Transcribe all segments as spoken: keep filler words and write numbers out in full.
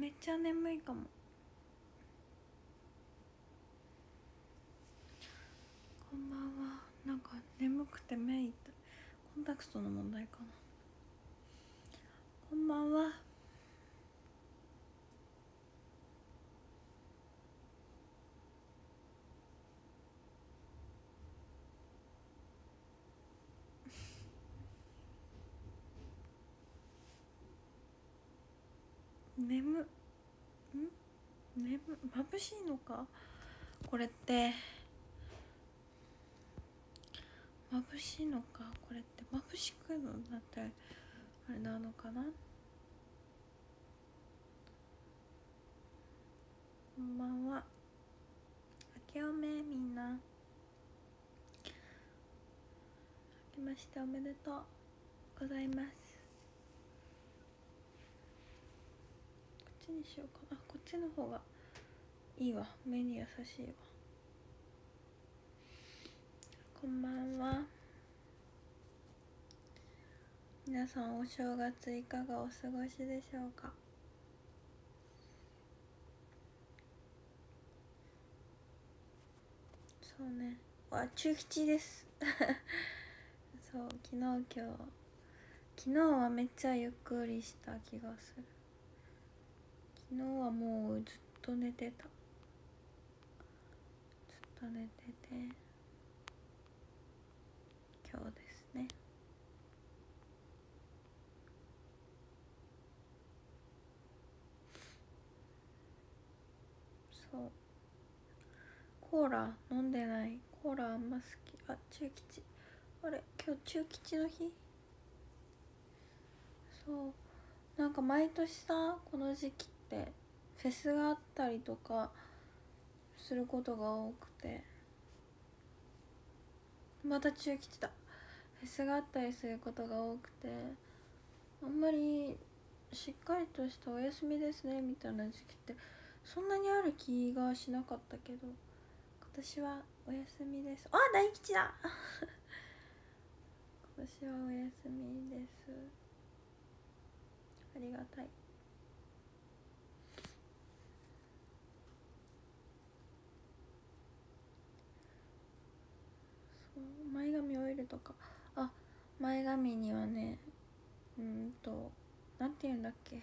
っちゃ眠いかも。こんばんは。なんか眠くて目痛い。コンタクトの問題かな。こんばんは。眠ん眠眩しいのかこれって。眩しいのかこれって。眩しくなってあれなのかな。こんばんは。明けおめ。みんな明けましておめでとうございます。こっちにしようかな。こっちの方がいいわ。目に優しいわ。こんばんは。皆さんお正月いかがお過ごしでしょうか。そうね。あ、中吉ですそう、昨日今日昨日はめっちゃゆっくりした気がする。昨日はもうずっと寝てた。ずっと寝てて今日ですね。そう、コーラ飲んでない。コーラあんま好き。あ、中吉。あれ、今日中吉の日。そう、なんか毎年さ、この時期ってフェスがあったりとかすることが多くて。また中吉だ。フェスがあったりすることが多くて、あんまりしっかりとしたお休みですねみたいな時期ってそんなにある気がしなかったけど、今年はお休みです。あ、大吉だ今年はお休みです。ありがたい。そう、前髪オイルとか。あ、前髪にはね、うんとなんていうんだっけ、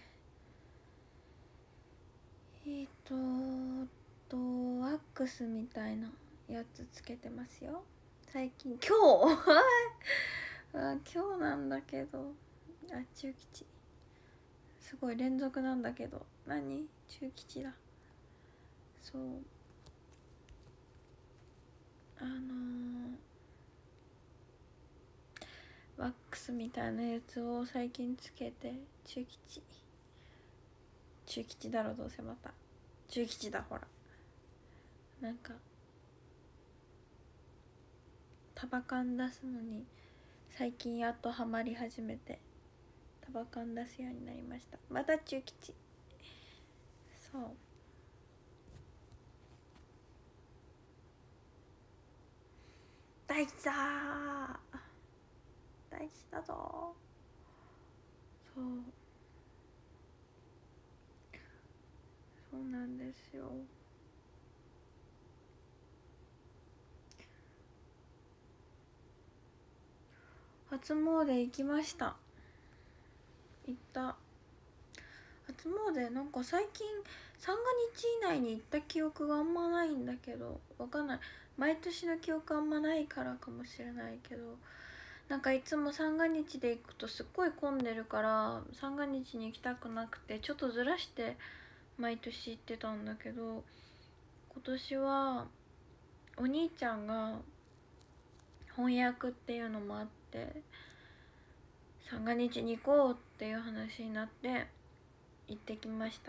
えーととワックスみたいなやつつけてますよ最近。今日あ、今日なんだけど。あ、中吉。すごい連続なんだけど。何？中吉だ。そう、あのー、ワックスみたいなやつを最近つけて。中吉中吉だろどうせ。また中吉だ。ほら、なんか束感出すのに最近やっとハマり始めて、束感出すようになりました。また中吉。そう、大吉だー。大吉だぞ。そうそうなんですよ。初詣行きました。行った。初詣なんか最近三が日以内に行った記憶があんまないんだけど、わかんない。毎年の記憶あんまないからかもしれないけど、なんかいつも三が日で行くとすっごい混んでるから三が日に行きたくなくて、ちょっとずらして毎年行ってたんだけど、今年はお兄ちゃんが翻訳っていうのもあって三が日に行こうっていう話になって行ってきました。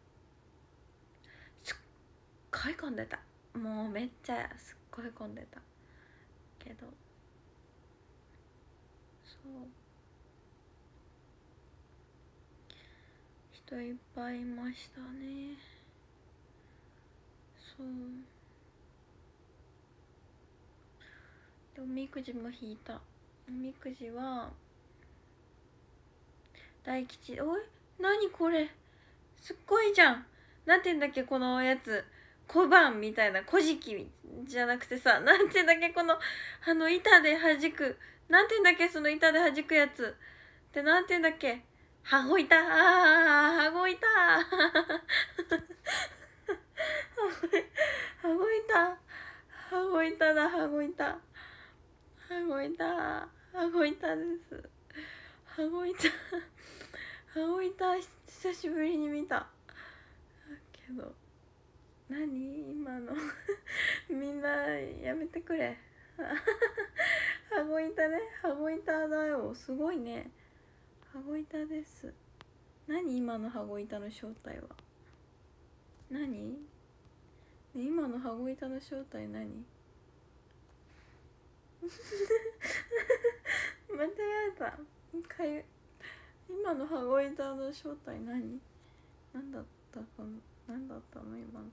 すっごい混んでた。もうめっちゃすっごい混んでたけど、そう人いっぱいいましたね。そうでおみくじも引いた。おみくじは大吉。おい、何これ、 すっごいじゃん。なんて言うんだっけこのやつ、小判みたいな、小じきじゃなくてさ、なんて言うんだっけこのあの板で弾く、なんて言うんだっけその板で弾くやつってなんて言うんだっけ。羽子板、ああ羽子板羽子板、羽子板だ、羽子板、羽子板、羽子板です。羽子板羽子板久しぶりに見たけど、何今のみんなやめてくれ羽子板ね、羽子板だよ、すごいね。羽子板です。何今の羽子板の正体は。何、ね、今の羽子板の正体何間違えた。かゆ今の羽子板の正体何、何だったかな、何だったの今の。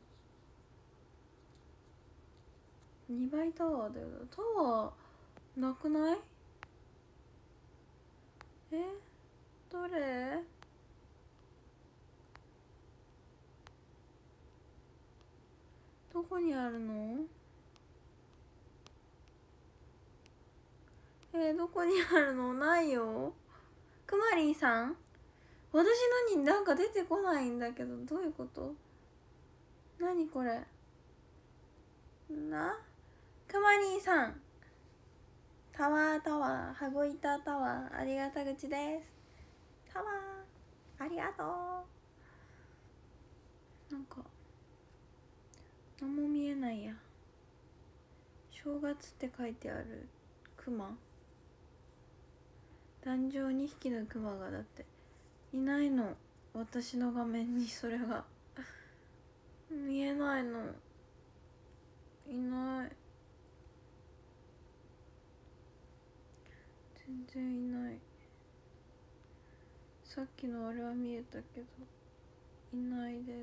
にばいタワーだよ。タワーなくない？え、どれ？どこにあるの？えー、どこにあるの？ないよ。くまりんさん、私のになんか出てこないんだけど、どういうこと？何これな。くまりんさん、タワータワー、羽子板タワー、ありがた口です。タワーありがとう。なんか何も見えないや。正月って書いてあるクマ、壇上にひきのクマがだっていないの。私の画面にそれが見えないの。いない、全然いない。さっきのあれは見えたけどいないです。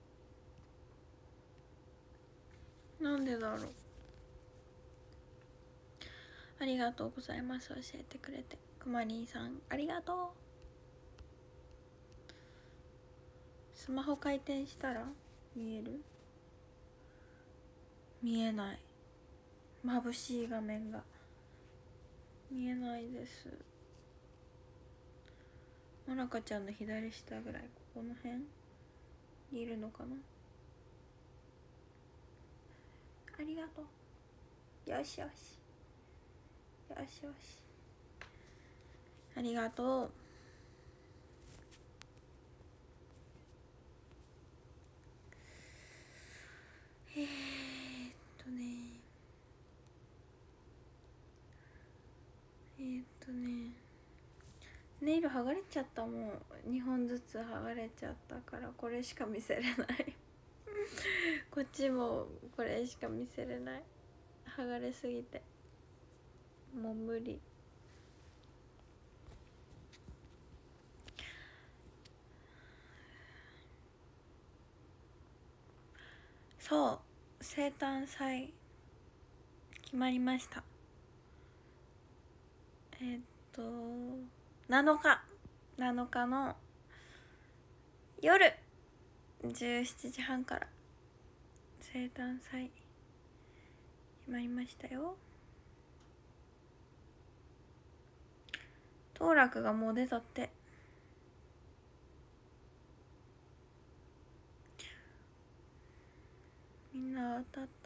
なんでだろう。ありがとうございます、教えてくれて。くまりんさんありがとう。スマホ回転したら見える？見えない。眩しい画面が見えないです。もなかちゃんの左下ぐらい、ここの辺にいるのかな。ありがとう。よしよしよしよし、ありがとう。えーっとねえーっとねネイル剥がれちゃった。もうにほんずつ剥がれちゃったからこれしか見せれないこっちもこれしか見せれない。剥がれすぎてもう無理。そう、生誕祭決まりました。えー、っとなのかなのかの夜じゅうしちじはんから生誕祭決まりましたよ。当落がもう出たって。みんな当たった？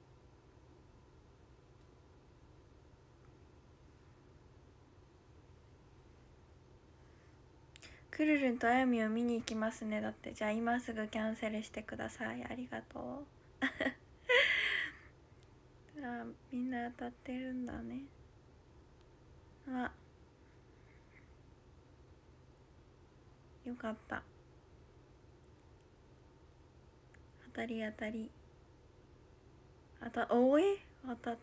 くるるんとあやみを見に行きますね。だって。じゃあ今すぐキャンセルしてください。ありがとうあ、みんな当たってるんだね。あ、よかった。当たり当たり当たおえ当たった。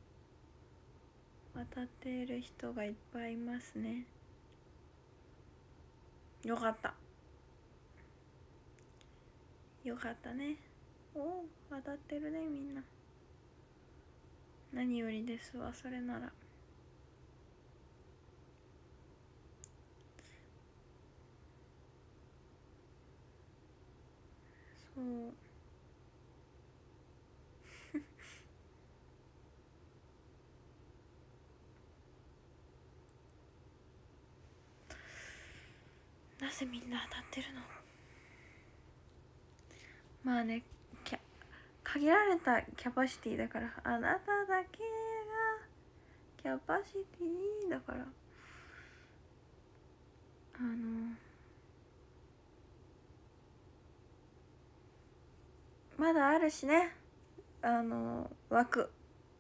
当たっている人がいっぱいいますね。よかったよかったね。おお、当たってるねみんな。何よりですわ、それなら。 そうなぜみんな当たってるの。まあね、キャ限られたキャパシティだから、あなただけがキャパシティだから、あのまだあるしね、あの枠、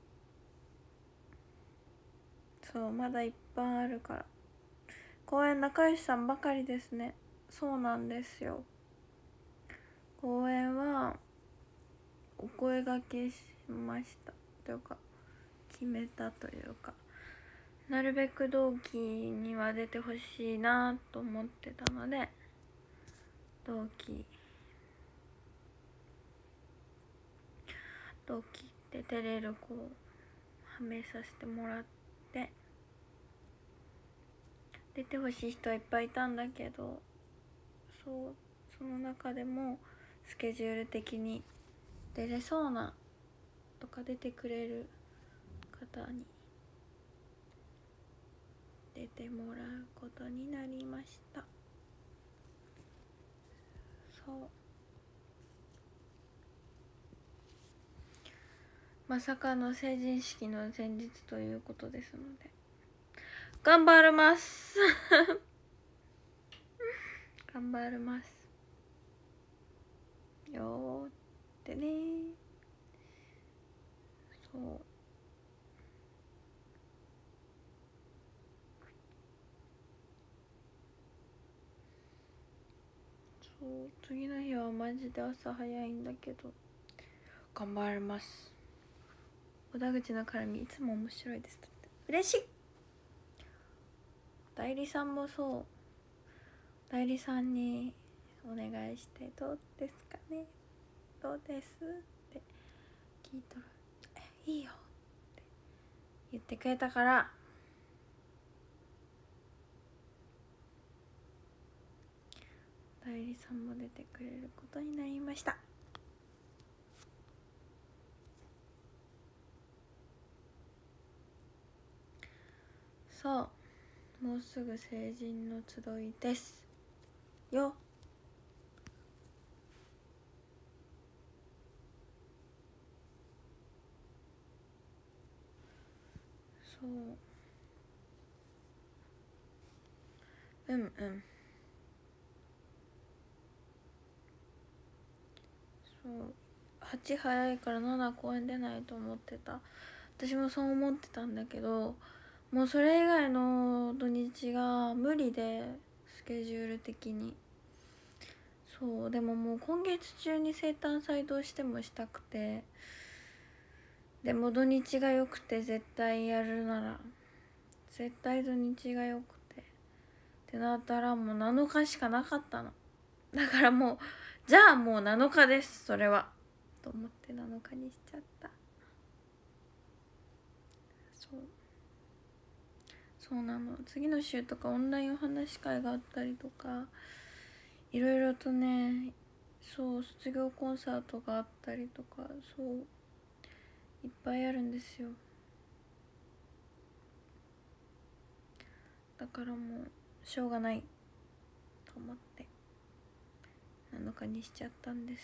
そうまだいっぱいあるから。公演仲良しさんばかりですね。そうなんですよ。公演はお声がけしましたというか決めたというか、なるべく同期には出てほしいなと思ってたので、同期同期で出れる子をはめさせてもらって、出てほしい人はいっぱいいたんだけど、そうその中でもスケジュール的に出れそうなとか出てくれる方に出てもらうことになりました。そうまさかの成人式の前日ということですので頑張ります頑張りますよーってね。そうそう次の日はマジで朝早いんだけど頑張ります。小田口の絡みいつも面白いです。嬉しい。代理さんもそう、代理さんにお願いしてどうですかね、どうですって聞いたらえいいよって言ってくれたから、代理さんも出てくれることになりました。そうもうすぐ成人の集いですよ。そううんうんそうはち早いからなな公演出ないと思ってた。私もそう思ってたんだけど、もうそれ以外の土日が無理で、スケジュール的に。そうでももう今月中に生誕祭どうしてもしたくて、でも土日が良くて絶対やるなら絶対土日が良くてってなったらもうなのかしかなかったの。だからもうじゃあもうなのかですそれはと思ってなのかにしちゃった。そうそうなの。次の週とかオンラインお話し会があったりとかいろいろとね、そう卒業コンサートがあったりとか、そういっぱいあるんですよ。だからもうしょうがないと思ってなのかにしちゃったんです。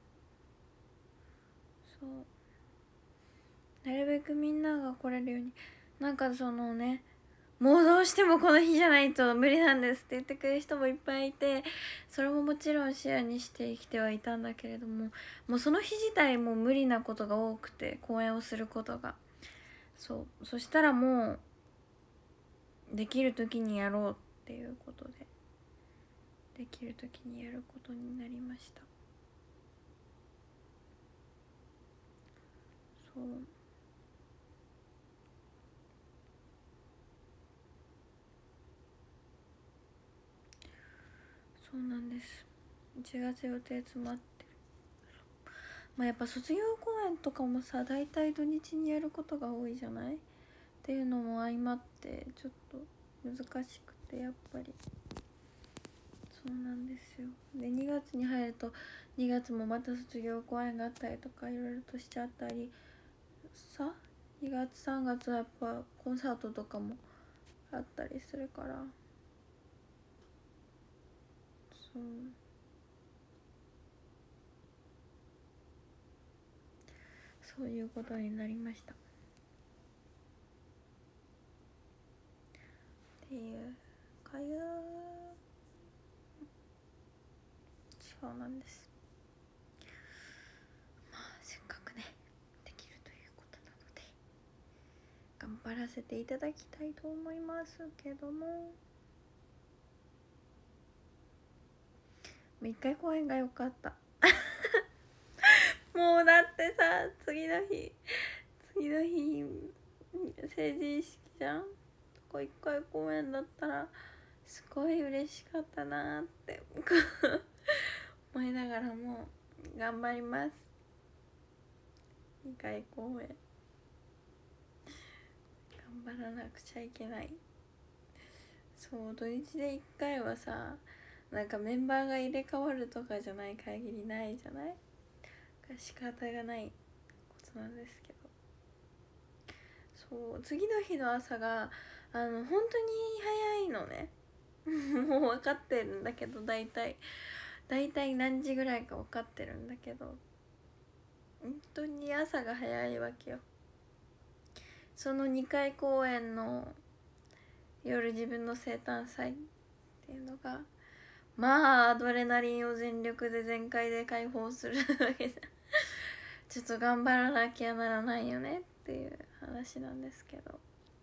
そうなるべくみんなが来れるように、なんかそのね、もうどうしてもこの日じゃないと無理なんですって言ってくれる人もいっぱいいて、それももちろん視野にして生きてはいたんだけれども、もうその日自体も無理なことが多くて、公演をすることが、そうそしたらもうできる時にやろうっていうことで、できる時にやることになりました。そうそうなんです。いちがつ予定詰まってる。まあやっぱ卒業公演とかもさ、大体土日にやることが多いじゃないっていうのも相まってちょっと難しくて、やっぱりそそうなんですよ。でにがつに入るとにがつもまた卒業公演があったりとかいろいろとしちゃったりさ、にがつさんがつはやっぱコンサートとかもあったりするから、そうそういうことになりました。っていうかいうそうなんです。まあせっかくねできるということなので頑張らせていただきたいと思いますけども、一回公演が良かったもうだってさ、次の日次の日成人式じゃん。こ一回公演だったらすごい嬉しかったなって思いながらも頑張ります。にかい公演頑張らなくちゃいけない。そう土日でいっかいはさ、なんかメンバーが入れ替わるとかじゃない限りないじゃない。仕方がないことなんですけど、そう次の日の朝があの本当に早いのねもう分かってるんだけど、大体大体何時ぐらいか分かってるんだけど、本当に朝が早いわけよ。そのにかい公演の夜自分の生誕祭っていうのがまあアドレナリンを全力で全開で解放するわけじゃちょっと頑張らなきゃならないよねっていう話なんですけど、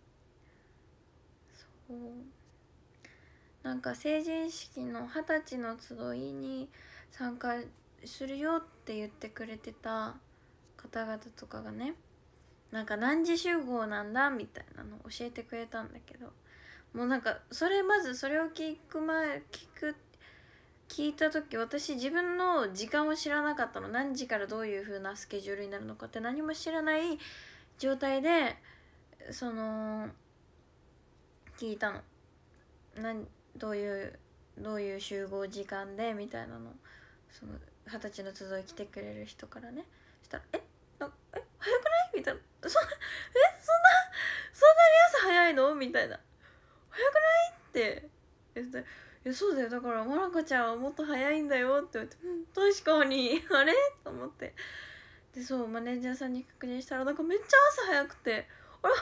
そうなんか成人式の二十歳の集いに参加するよって言ってくれてた方々とかがね、なんか何時集合なんだみたいなのを教えてくれたんだけど、もうなんかそれまずそれを聞く前聞く聞いた時私自分の時間を知らなかったの。何時からどういう風なスケジュールになるのかって何も知らない状態でその聞いたの。何どういうどういう集合時間でみたいなの、その二十歳の集い来てくれる人からね。そしたら「えなえ早くない?」みたいな「そえそんなそんなに朝早いの?」みたいな「早くない?」って言って「いやそうだよ、だからまなかちゃんはもっと早いんだよ」って言って「うん、確かにあれ?」と思って、でそうマネージャーさんに確認したらなんかめっちゃ朝早くて「あれ早くない?」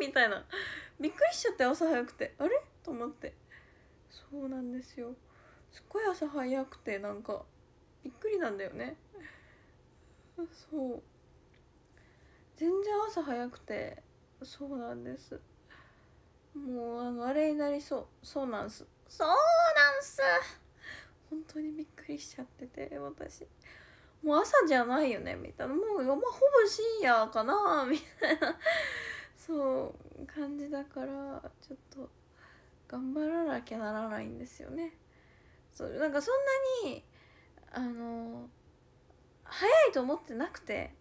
みたいな、びっくりしちゃって朝早くてあれと思って、そうなんですよ、すっごい朝早くてなんかびっくりなんだよねそう全然朝早くて、そうなんです、もうあのあれになりそう、そうなんすそうなんす本当にびっくりしちゃってて、私もう朝じゃないよねみたいな、もう、まあ、ほぼ深夜かなみたいなそう感じだから、ちょっと頑張らなきゃならないんですよね。そうなんかそんなにあの早いと思ってなくて、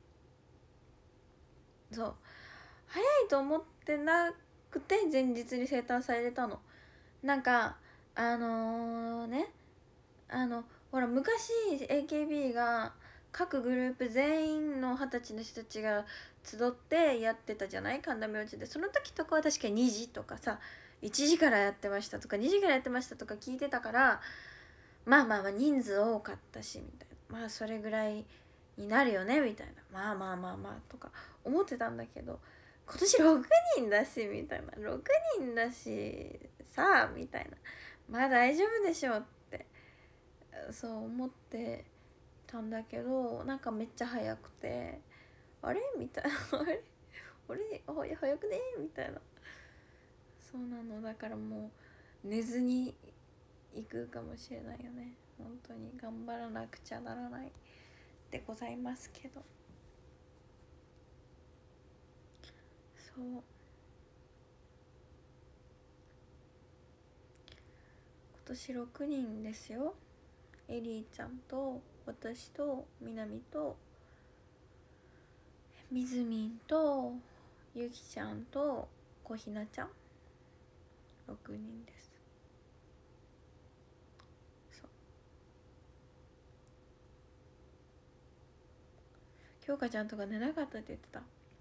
そう早いと思ってなくて前日に生誕されたの。なんかあのー、ねあのほら昔 エーケービー が各グループ全員の二十歳の人たちが集ってやってたじゃない、神田明神で。その時とかは確かにじとかさいちじからやってましたとかにじからやってましたとか聞いてたから、まあまあまあ人数多かったしみたいな、まあそれぐらいになるよねみたいな、まあまあまあまあとか思ってたんだけど、今年ろくにんだしみたいな、ろくにんだしさあみたいな、まあ大丈夫でしょうってそう思ってたんだけど、なんかめっちゃ早くてあれみたいなあれあれ早くねみたいな、そうなの、だからもう寝ずに行くかもしれないよね。本当に頑張らなくちゃならないでございますけど、そう今年ろくにんですよ。エリーちゃんと私とみなみとみずみんとゆきちゃんとこひなちゃん、ろくにんです。 京香ちゃんとか寝なかったって言ってた。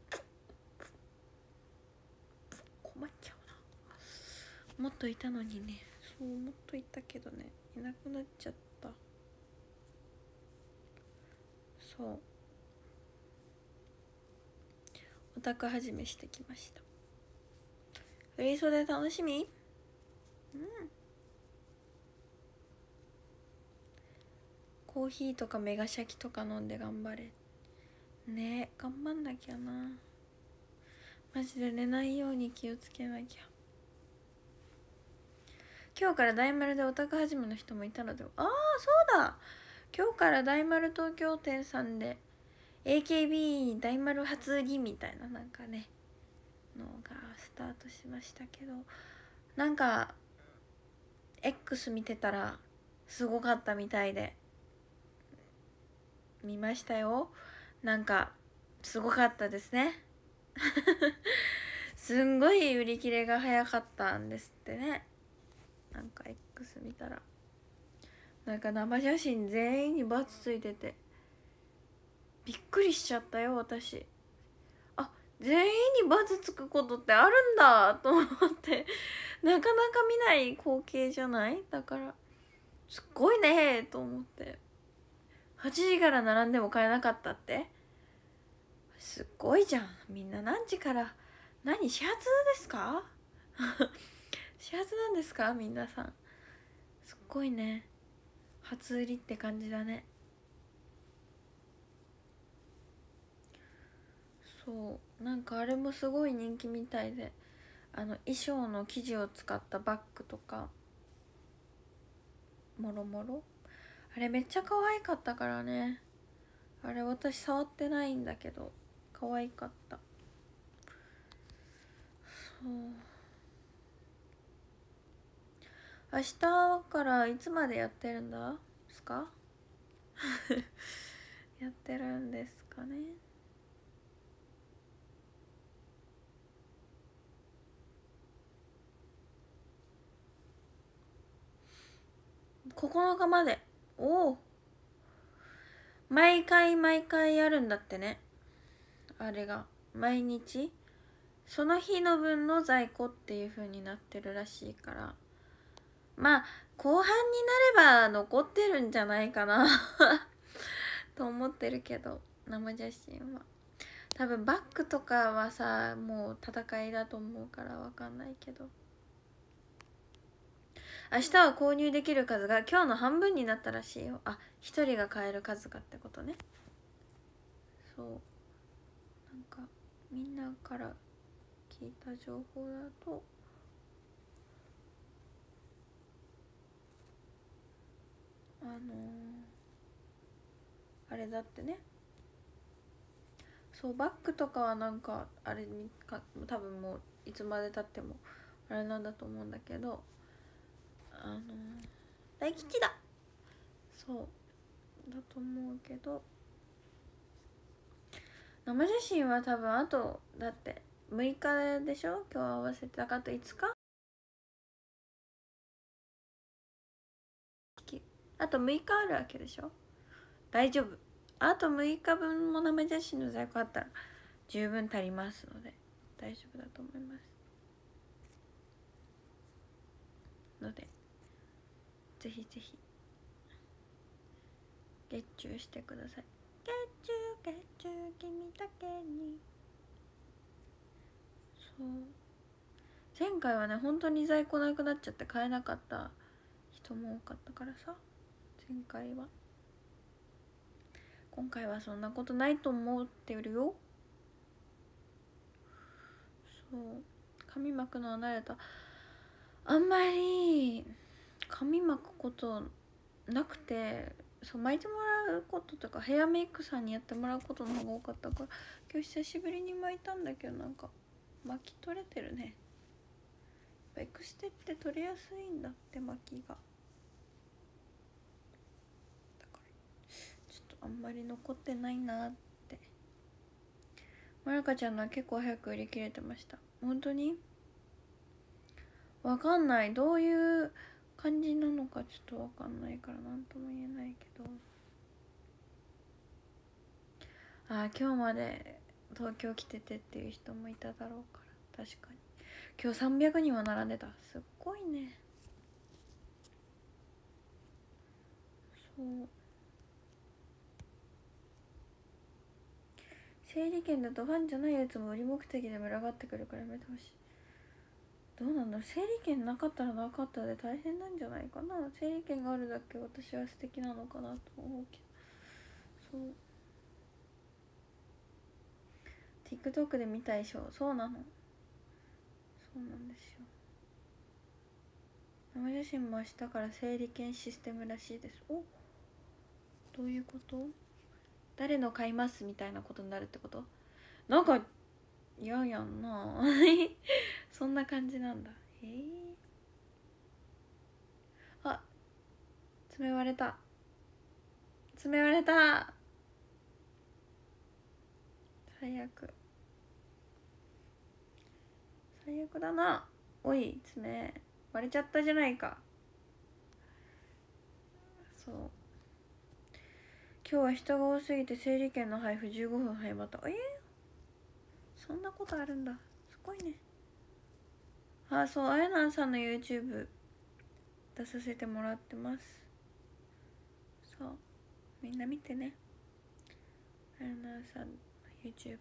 困っちゃうな。もっといたのにね。そうもっといたけどね、いなくなっちゃった。そう、オタク始めしてきました。振り袖楽しみ？うん。コーヒーとかメガシャキとか飲んで頑張れね。頑張んなきゃな。マジで寝ないように気をつけなきゃ。今日から大丸でオタク始めの人もいたので、ああそうだ、今日から大丸東京店さんで エーケービー 大丸初売りみたいななんかねのがスタートしましたけど、なんか X 見てたらすごかったみたいで見ましたよ。なんかすごかったですねすんごい売り切れが早かったんですってね。なんか X 見たらなんか生写真全員にバツついててびっくりしちゃったよ私。あ、全員にバツつくことってあるんだと思ってなかなか見ない光景じゃない？だからすっごいねと思って。はちじから並んでも買えなかったってすっごいじゃん。みんな何時から、何始発ですか始発なんですか皆さん。すっごいね、初売りって感じだね。そうなんかあれもすごい人気みたいで、あの衣装の生地を使ったバッグとかもろもろあれめっちゃ可愛かったからね。あれ私触ってないんだけど可愛かった。そう明日からいつまでやってるんだですかやってるんですかね。ここのかまで。おお、毎回毎回やるんだってね。あれが毎日その日の分の在庫っていう風になってるらしいから、まあ後半になれば残ってるんじゃないかなと思ってるけど、生写真は多分バッグとかはさもう戦いだと思うから分かんないけど、明日は購入できる数が今日の半分になったらしいよ。あ、一人が買える数がってことね。そうなんかみんなから聞いた情報だとあのー、あれだってね。そうバッグとかはなんかあれにか多分もういつまでたってもあれなんだと思うんだけど、あのー、大吉だそうだと思うけど、生写真は多分あとだってむいかでしょ今日合わせて。だからあといつか、あとむいかあるわけでしょ。大丈夫、あとむいかぶんも生写真の在庫あったら十分足りますので大丈夫だと思いますので、ぜひぜひ月中してください。月中月中君だけに。そう前回はね本当に在庫なくなっちゃって買えなかった人も多かったからさ。前回は今回はそんなことないと思ってるよ。そう紙巻くのは慣れた。あんまり紙巻くことなくて、そう巻いてもらうこととかヘアメイクさんにやってもらうことの方が多かったから、今日久しぶりに巻いたんだけどなんか巻き取れてるね。エクステって取れやすいんだって巻きが。だからちょっとあんまり残ってないなって。まるかちゃんのは結構早く売り切れてました。本当にわかんない、どういう感じなのかちょっとわかんないから何とも言えないけど、 あ今日まで東京来ててっていう人もいただろうから、確かに今日さんびゃくにんは並んでた。すっごいね。そう、整理券だとファンじゃないやつも売り目的で群がってくるからやめてほしい。どうなんだろう、整理券なかったらなかったで大変なんじゃないかな。整理券があるだけ私は素敵なのかなと思うけど。そう TikTok で見たでしょ。そうなの、そうなんですよ。生写真も明日から整理券システムらしいです。お、どういうこと？誰の買いますみたいなことになるってこと？なんか嫌やんなそんな感じなんだ。へえ。あ、爪割れた、爪割れた、最悪、最悪だな。おい、爪割れちゃったじゃないか。そう、今日は人が多すぎて整理券の配布じゅうごふん早まった。えー、そんなことあるんだ、すごいね。あ、そう、あやなんさんの YouTube 出させてもらってます。そう、みんな見てね。あやなんさんの YouTube、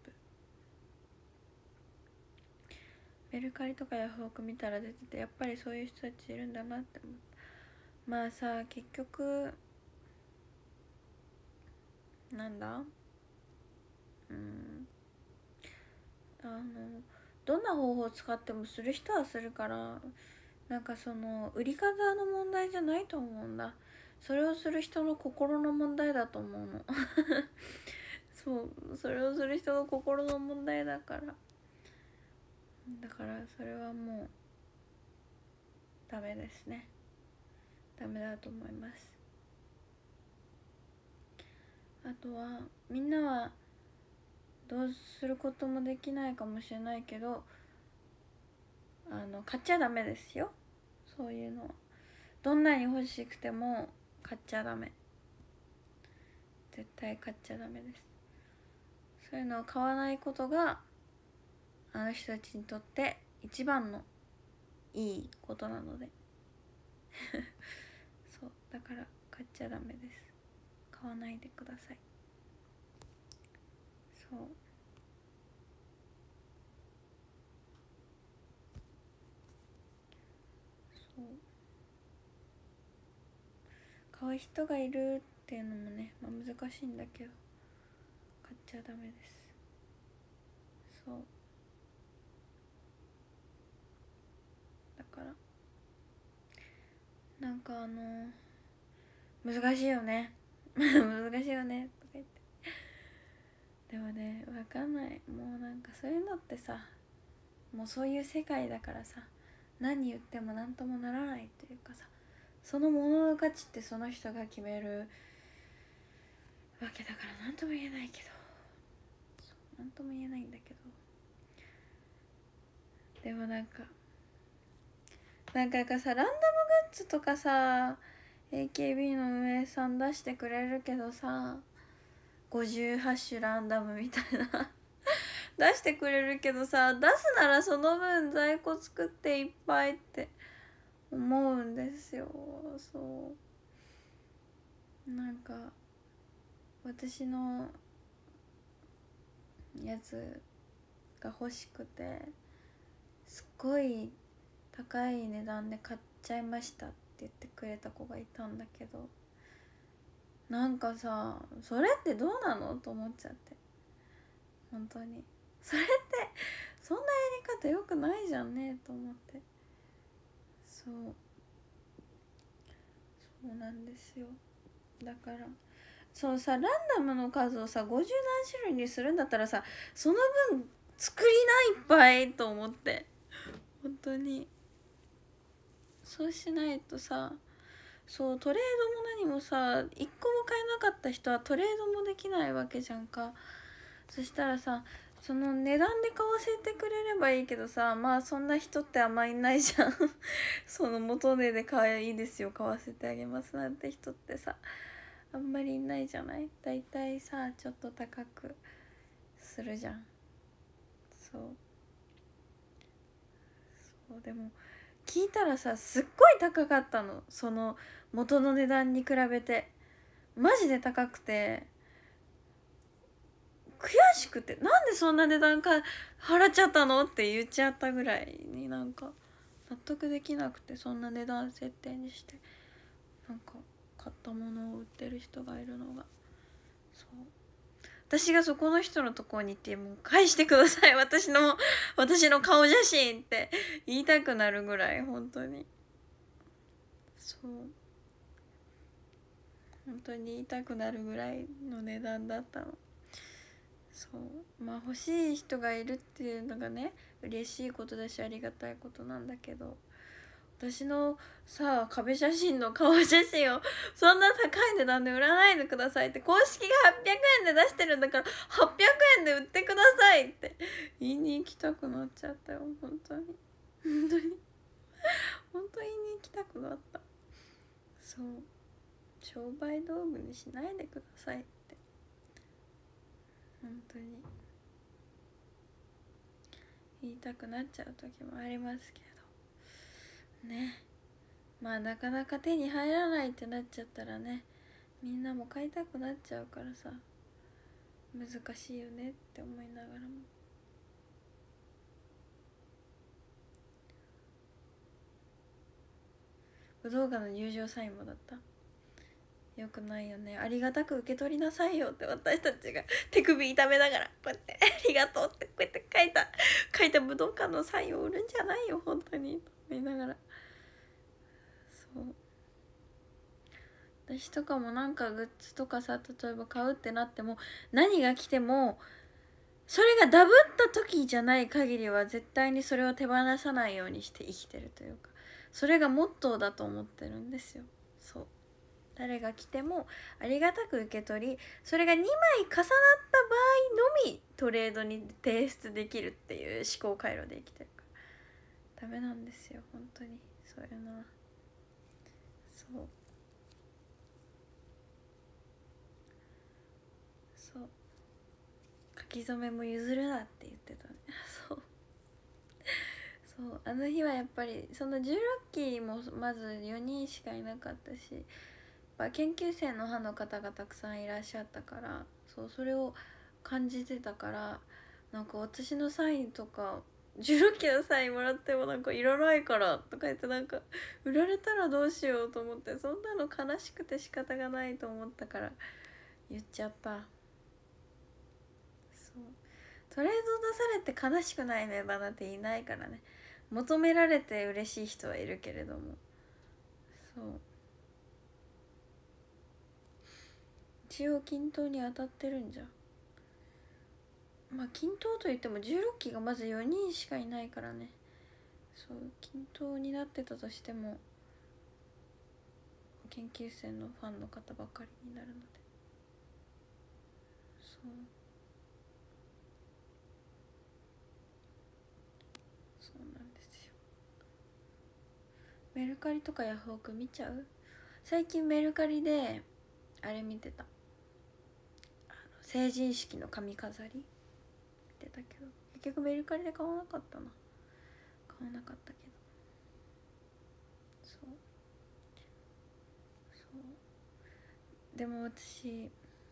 メルカリとかヤフオク見たら出てて、やっぱりそういう人たちいるんだなって思った。まあさ、結局なんだ、うんあのどんな方法を使ってもする人はするから、なんかその売り方の問題じゃないと思うんだ。それをする人の心の問題だと思うのそう、それをする人の心の問題だから、だからそれはもうダメですね。ダメだと思います。あとはみんなはどうすることもできないかもしれないけど、あの買っちゃダメですよ。そういうのはどんなに欲しくても買っちゃダメ。絶対買っちゃダメです。そういうのを買わないことがあの人たちにとって一番のいいことなのでそうだから買っちゃダメです。買わないでください。そう、そう買う人がいるっていうのもね、まあ、難しいんだけど買っちゃダメです。そうだからなんかあの難しいよね難しいよねとか言って、でもね分かんない。もうなんかそういうのってさ、もうそういう世界だからさ、何言っても何ともならないというかさ、そのものの価値ってその人が決めるわけだから何とも言えないけど、何とも言えないんだけど、でもなんかなんかさ、ランダムグッズとかさ エーケービー の運営さん出してくれるけどさ、ごじゅうはち種ランダムみたいな出してくれるけどさ、出すならその分在庫作っていっぱいって思うんですよ。そうなんか私のやつが欲しくてすっごい高い値段で買っちゃいましたって言ってくれた子がいたんだけど、なんかさそれってどうなのと思っちゃって、本当にそれってそんなやり方良くないじゃんねと思って。そうそうなんですよ。だからそうさ、ランダムの数をさごじゅう何種類にするんだったらさ、その分作りないっぱいと思って、本当にそうしないとさ、そうトレードも何もさ一個も買えなかった人はトレードもできないわけじゃんか。そしたらさ、その値段で買わせてくれればいいけどさ、まあそんな人ってあんまいないじゃんその元値で買えいいですよ買わせてあげますなんて人ってさあんまりいないじゃない。だいたいさちょっと高くするじゃん。そうそうでも聞いたらさ、すっごい高かったの、その元の値段に比べて。マジで高くて悔しくて、なんでそんな値段か払っちゃったのって言っちゃったぐらいに、なんか納得できなくて、そんな値段設定にしてなんか買ったものを売ってる人がいるのが。そう私がそこの人のところに行って、もう返してください、私の私の顔写真って言いたくなるぐらい、本当にそう本当に言いたくなるぐらいの値段だったの。そうまあ欲しい人がいるっていうのがね、嬉しいことだしありがたいことなんだけど、私のさ壁写真の顔写真をそんな高い値段で売らないでくださいって、公式がはっぴゃくえんで出してるんだからはっぴゃくえんで売ってくださいって言いに行きたくなっちゃったよ、本当に本当に本当に言いに行きたくなった。そう商売道具にしないでくださいって本当に言いたくなっちゃう時もありますけどね。まあなかなか手に入らないってなっちゃったらね、みんなも買いたくなっちゃうからさ、難しいよねって思いながらも。武道館の入場サインもだった。よくないよね。ありがたく受け取りなさいよって、私たちが手首痛めながらこうやってありがとうってこうやって書いた書いた武道館のサインを売るんじゃないよ本当にと思いながら。そう私とかもなんかグッズとかさ、例えば買うってなっても何が来てもそれがダブった時じゃない限りは絶対にそれを手放さないようにして生きてるというか、それがモットーだと思ってるんですよ。そう誰が来てもありがたく受け取り、それがにまい重なった場合のみトレードに提出できるっていう思考回路で生きてるからダメなんですよ本当に、そういうのは。そうそう書き初めも譲るなって言ってたねそうそうあの日はやっぱりそのじゅうろっきもまずよにんしかいなかったし、研究生の班の方がたくさんいらっしゃったから、そうそれを感じてたから、なんか私のサインとかじゅうろっきのサインもらってもなんかいらないからとか言って、なんか売られたらどうしようと思って、そんなの悲しくて仕方がないと思ったから言っちゃった。そうトレード出されて悲しくないメンバーなんていないからね。求められて嬉しい人はいるけれども、そう一応均等に当たってるんじゃ。まあ均等といってもじゅうろっきがまずよにんしかいないからね。そう均等になってたとしても研究生のファンの方ばかりになるので、そうそうなんですよ。メルカリとかヤフオク見ちゃう？最近メルカリであれ見てた、あの成人式の髪飾り見てたけど、結局メルカリで買わなかったな買わなかったけど、そうそうでも私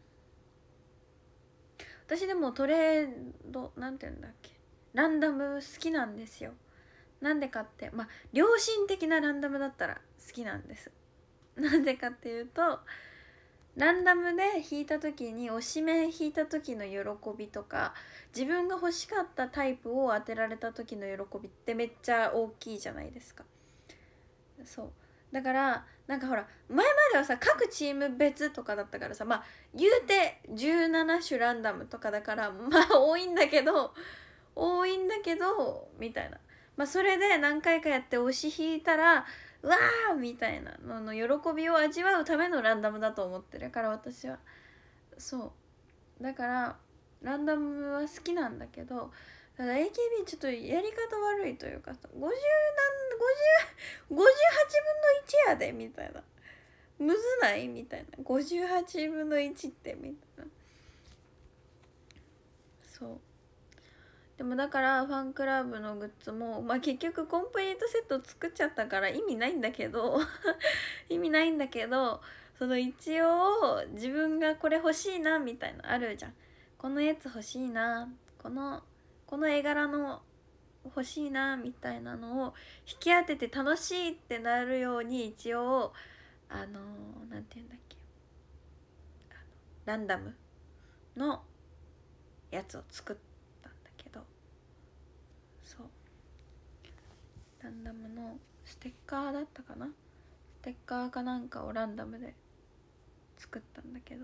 私でもトレードなんていうんだっけ、ランダム好きなんですよ。なんでかって、まあ良心的なランダムだったら好きなんです。なんでかっていうと、ランダムで引いた時に推しメン引いた時の喜びとか、自分が欲しかったタイプを当てられた時の喜びってめっちゃ大きいじゃないですか。そうだからなんかほら前まではさ各チーム別とかだったからさ、まあ言うてじゅうなな種ランダムとかだからまあ多いんだけど多いんだけどみたいな、まあそれで何回かやって推し引いたらうわーみたいなのの喜びを味わうためのランダムだと思ってるから私は。そうだからランダムは好きなんだけど、ただ エーケービー ちょっとやり方悪いというかさ、ごじゅうなんごじゅう、ごじゅうはちぶんのいちやでみたいな、むずないみたいな、ごじゅうはちぶんのいちってみたいな。そそうでもだからファンクラブのグッズも、まあ、結局コンプリートセット作っちゃったから意味ないんだけど意味ないんだけど、その一応自分がこれ欲しいなみたいなあるじゃん。このやつ欲しいな、このこの絵柄の欲しいなみたいなのを引き当てて楽しいってなるように一応あのなんて言うんだっけ、あのランダムのやつを作ったんだけど、そうランダムのステッカーだったかな、ステッカーかなんかをランダムで作ったんだけど、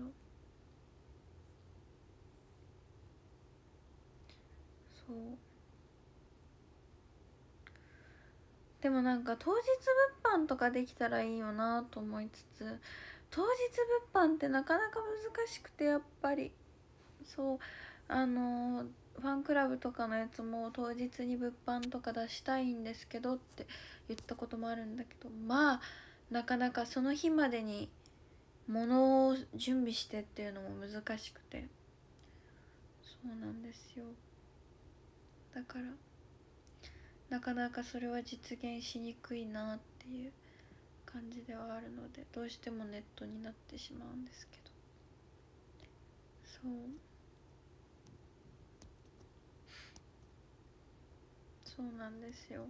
そうでもなんか当日物販とかできたらいいよなと思いつつ、当日物販ってなかなか難しくて、やっぱりそうあのファンクラブとかのやつも当日に物販とか出したいんですけどって言ったこともあるんだけど、まあなかなかその日までに物を準備してっていうのも難しくて、そうなんですよ。だからなかなかそれは実現しにくいなっていう感じではあるので、どうしてもネットになってしまうんですけど、そうそうなんですよ。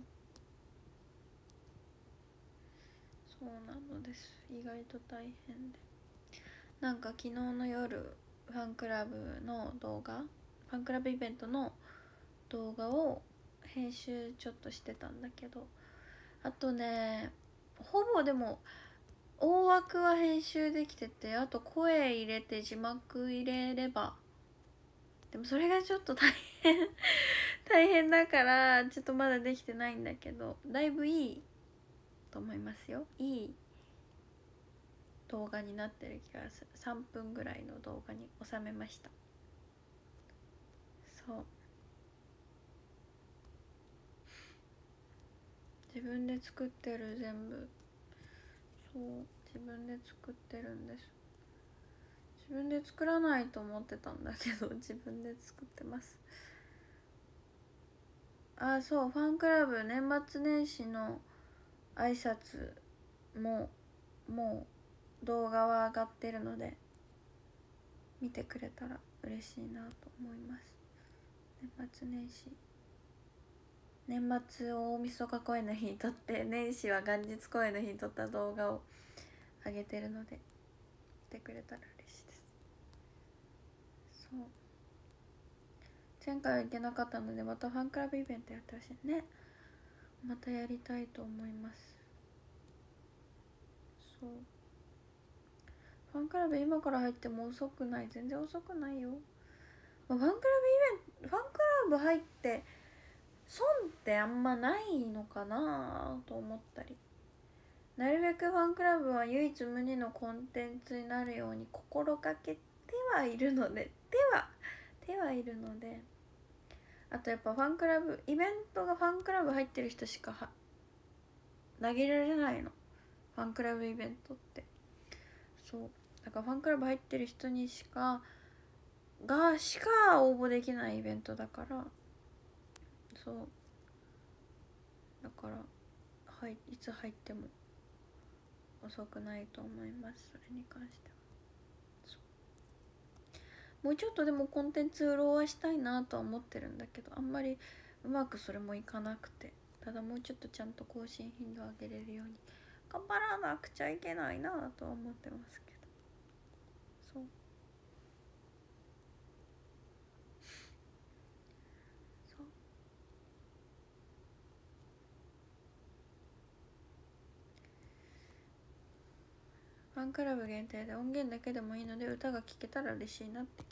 そうなのです。意外と大変で、なんか昨日の夜ファンクラブの動画、ファンクラブイベントの動画を編集ちょっとしてたんだけど、あとねほぼでも大枠は編集できてて、あと声入れて字幕入れれば、でもそれがちょっと大変大変だからちょっとまだできてないんだけど、だいぶいいと思いますよ。いい動画になってる気がする。さんぷんぐらいの動画に収めました。そう自分で作ってる、全部そう自分で作ってるんです。自分で作らないと思ってたんだけど自分で作ってます。あ、そうファンクラブ年末年始の挨拶ももう動画は上がってるので見てくれたら嬉しいなと思います。年末年始、年末大晦日公演の日に撮って、年始は元日公演の日に撮った動画を上げてるので見てくれたら嬉しいです。そう前回は行けなかったので、またファンクラブイベントやってほしいね。またやりたいと思います。そうファンクラブ今から入っても遅くない、全然遅くないよ。ファンクラブイベント、ファンクラブ入って損ってあんまないのかなと思ったり、なるべくファンクラブは唯一無二のコンテンツになるように心がけてはいるので手は手はいるので、あとやっぱファンクラブイベントがファンクラブ入ってる人しかは投げられないの、ファンクラブイベントって。そうだからファンクラブ入ってる人にしかがしか応募できないイベントだから、そうだから、はい、いつ入っても遅くないと思います。それに関してはもうちょっとでもコンテンツ潤わしたいなとは思ってるんだけど、あんまりうまくそれもいかなくて、ただもうちょっとちゃんと更新頻度上げれるように頑張らなくちゃいけないなとは思ってますけど、そうそうファンクラブ限定で音源だけでもいいので歌が聴けたら嬉しいなって気持ちです。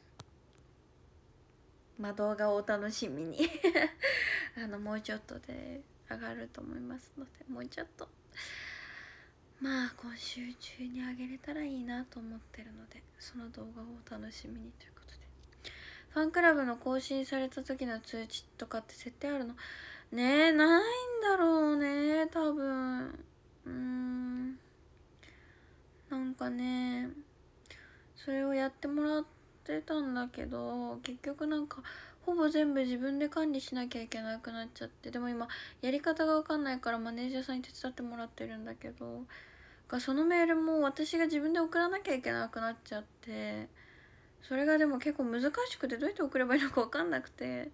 まあ動画をお楽しみにあのもうちょっとで上がると思いますので、もうちょっとまあ今週中に上げれたらいいなと思ってるので、その動画をお楽しみにということで。ファンクラブの更新された時の通知とかって設定あるの？ねえ、ないんだろうね多分。うーんなんかねそれをやってもらっってたんだけど、結局なんかほぼ全部自分で管理しなきゃいけなくなっちゃって、でも今やり方が分かんないからマネージャーさんに手伝ってもらってるんだけど、がそのメールも私が自分で送らなきゃいけなくなっちゃって、それがでも結構難しくて、どうやって送ればいいのか分かんなくて、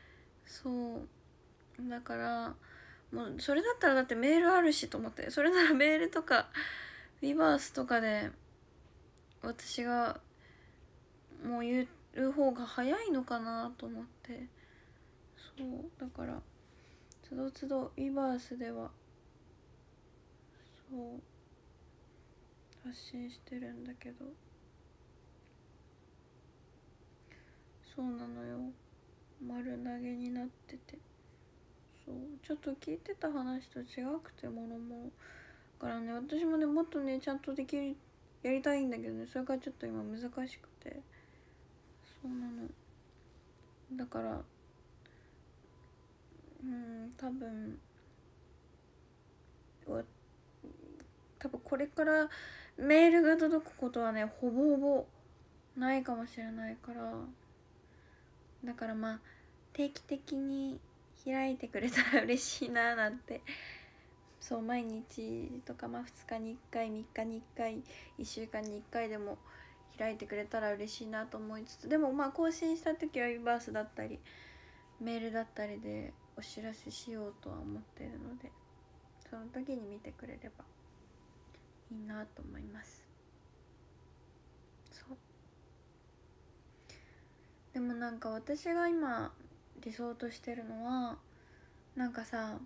そうだからもうそれだったらだってメールあるしと思って、それならメールとかウィバースとかで私がもう言う方が早いのかなと思って、そうだからつどつどウィバースではそう発信してるんだけど、そうなのよ、丸投げになってて、そうちょっと聞いてた話と違くて、ものもだからね、私もねもっとねちゃんとできるやりたいんだけどね、それがちょっと今難しくて、そうなのだからうん多分多分これからメールが届くことはねほぼほぼないかもしれないから、だからまあ定期的に開いてくれたら嬉しいななんて、そう毎日とか、まあふつかにいっかいみっかにいっかいいっしゅうかんにいっかいでも開いてくれたら嬉しいなと思いつつ、でもまあ更新した時はウィバースだったりメールだったりでお知らせしようとは思ってるので、その時に見てくれればいいなと思います。そうでもなんか私が今理想としてるのは、なんかさ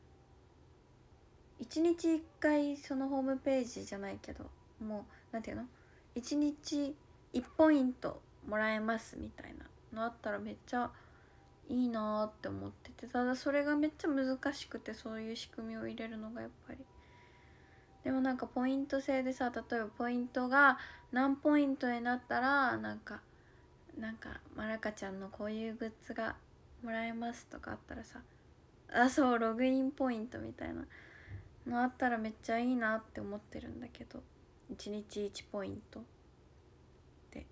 いちにちいっかいそのホームページじゃないけど、もうなんていうの、いちにちいちポイントもらえますみたいなのあったらめっちゃいいなって思ってて、ただそれがめっちゃ難しくて、そういう仕組みを入れるのがやっぱり。でもなんかポイント制でさ、例えばポイントが何ポイントになったらなんかなんかまらかちゃんのこういうグッズがもらえますとかあったらさ、あそうログインポイントみたいなのあったらめっちゃいいなって思ってるんだけど、いちにちいちポイントで、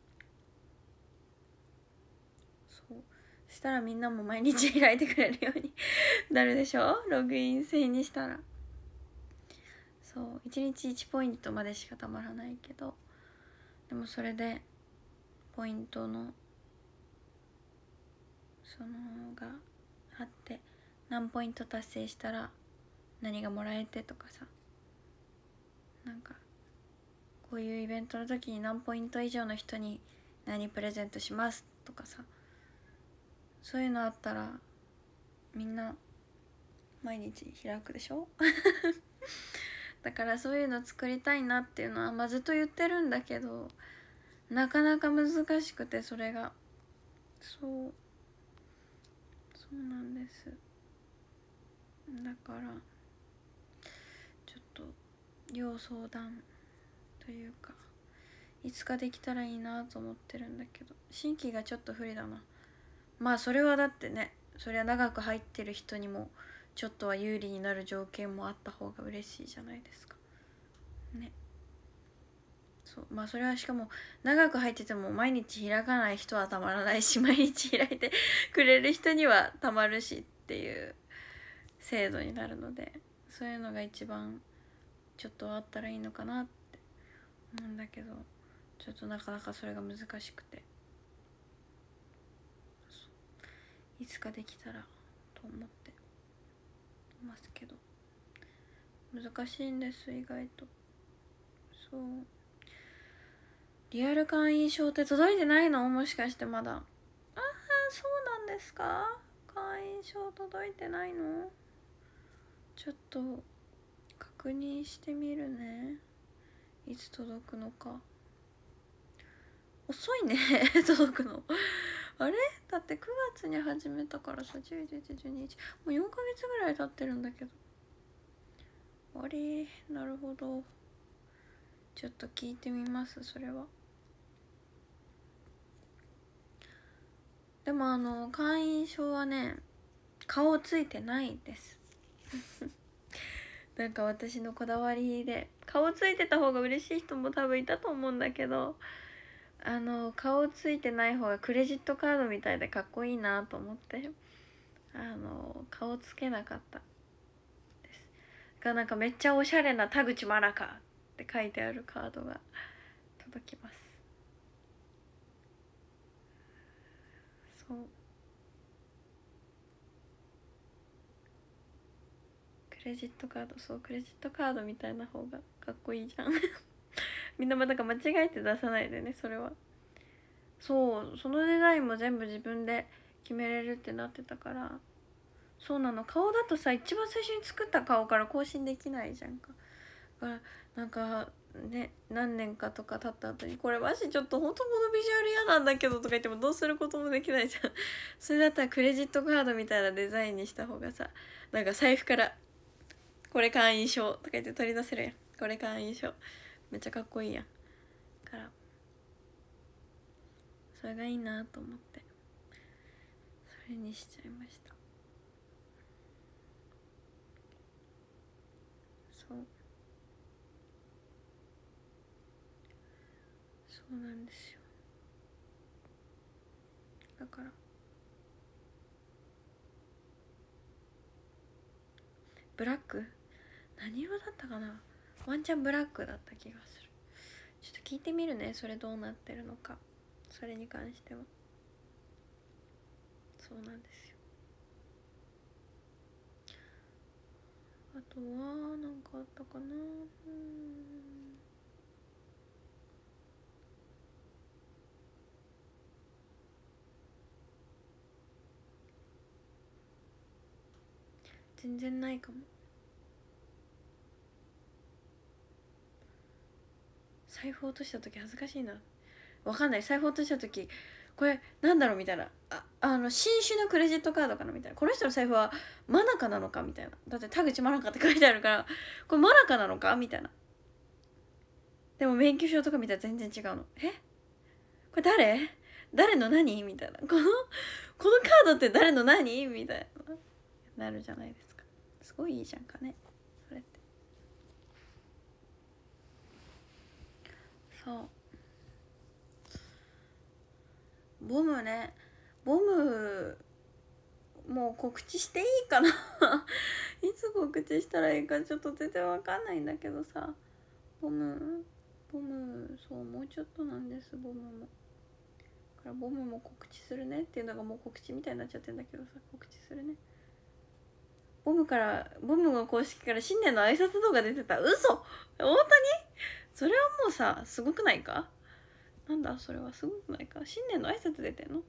そうしたらみんなも毎日開いてくれるようになるでしょ、ログイン制にしたら。そういちにちいちポイントまでしかたまらないけど、でもそれでポイントのそのがあって、何ポイント達成したら何がもらえてとかさ、なんかこういうイベントの時に何ポイント以上の人に何プレゼントしますとかさ、そういうのあったらみんな毎日開くでしょだからそういうの作りたいなっていうのは、まあ、ずっと言ってるんだけど、なかなか難しくて、それがそうそうなんです。だからちょっと要相談というか、いつかできたらいいなと思ってるんだけど、新規がちょっと不利だな。まあそれはだってね、そりゃ長く入ってる人にもちょっとは有利になる条件もあった方が嬉しいじゃないですかね。そうまあそれはしかも長く入ってても毎日開かない人はたまらないし、毎日開いてくれる人にはたまるしっていう制度になるので、そういうのが一番ちょっとあったらいいのかなって思うんだけど、ちょっとなかなかそれが難しくて、いつかできたらと思ってますけど、難しいんです意外と。そうリアル会員証って届いてないの？もしかしてまだ。ああそうなんですか。会員証届いてないの？ちょっと確認してみるね、いつ届くのか。遅いね届くのあれだってくがつに始めたからさ、じゅういち、じゅうに、じゅうにもうよんかげつぐらい経ってるんだけど。あれなるほど、ちょっと聞いてみます。それはでもあの会員証はね顔ついてないですなんか私のこだわりで、顔ついてた方が嬉しい人も多分いたと思うんだけど、 あの顔ついてない方がクレジットカードみたいでかっこいいなと思ってあの顔つけなかったですが、なんかめっちゃおしゃれな田口まらかって書いてあるカードが届きます。そうクレジットカード、そうクレジットカードみたいな方がかっこいいじゃんみんなもなんか間違えて出さないでね。それはそうそのデザインも全部自分で決めれるってなってたから。そうなの、顔だとさ一番最初に作った顔から更新できないじゃんか。だからなんかね、何年かとか経った後にこれマジちょっと本当このビジュアル嫌なんだけどとか言ってもどうすることもできないじゃんそれだったらクレジットカードみたいなデザインにした方がさ、なんか財布からこれ会員証とか言って取り出せるやん。これ会員証めっちゃかっこいいやん。からそれがいいなと思ってそれにしちゃいました。そうそうなんですよ。だからブラック何色だったかな、ワンチャンブラックだった気がする。ちょっと聞いてみるね、それどうなってるのか。それに関してはそうなんですよ。あとは何かあったかな。うん全然ないかも。財布落とした時恥ずかしいな。わかんない、財布落とした時これなんだろうみたいな、ああの新種のクレジットカードかなみたいな、この人の財布はマナカなのかみたいな、だって田口マナカって書いてあるからこれマナカなのかみたいな。でも免許証とか見たら全然違うの。えこれ誰誰の何みたいな、このこのカードって誰の何みたいななるじゃないですか。すごいいいじゃんかねそれって。そうボムね、ボムもう告知していいかないつ告知したらいいかちょっと全然わかんないんだけどさ。ボムボムそうもうちょっとなんです。ボムもだからボムも告知するねっていうのがもう告知みたいになっちゃってんだけどさ、告知するね。ボムからボムの公式から新年の挨拶動画出てた。嘘本当にそれはもうさすごくないか。なんだそれはすごくないか。新年の挨拶出てんの。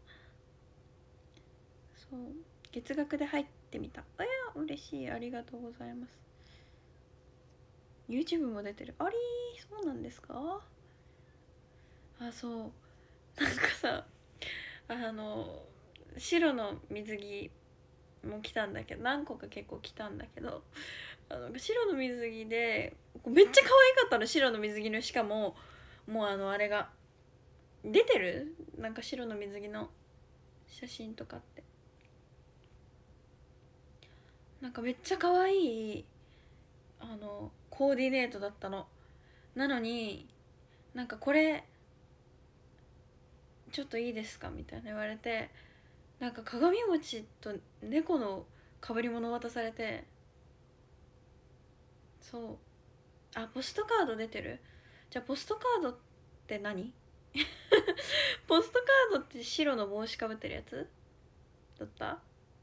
そう月額で入ってみた。あいや嬉しい、ありがとうございます。 YouTube も出てる。ありーそうなんですか。あそうなんかさあの白の水着も来たんだけど何個か結構来たんだけど、あの白の水着でめっちゃ可愛かったの。白の水着のしかももうあのあれが出てるなんか白の水着の写真とかってなんかめっちゃ可愛いあのコーディネートだったの。なのになんかこれちょっといいですかみたいな言われて、なんか鏡餅と猫の被り物渡されて、そうあポストカード出てる。じゃあポストカードって何ポストカードって白の帽子かぶってるやつだった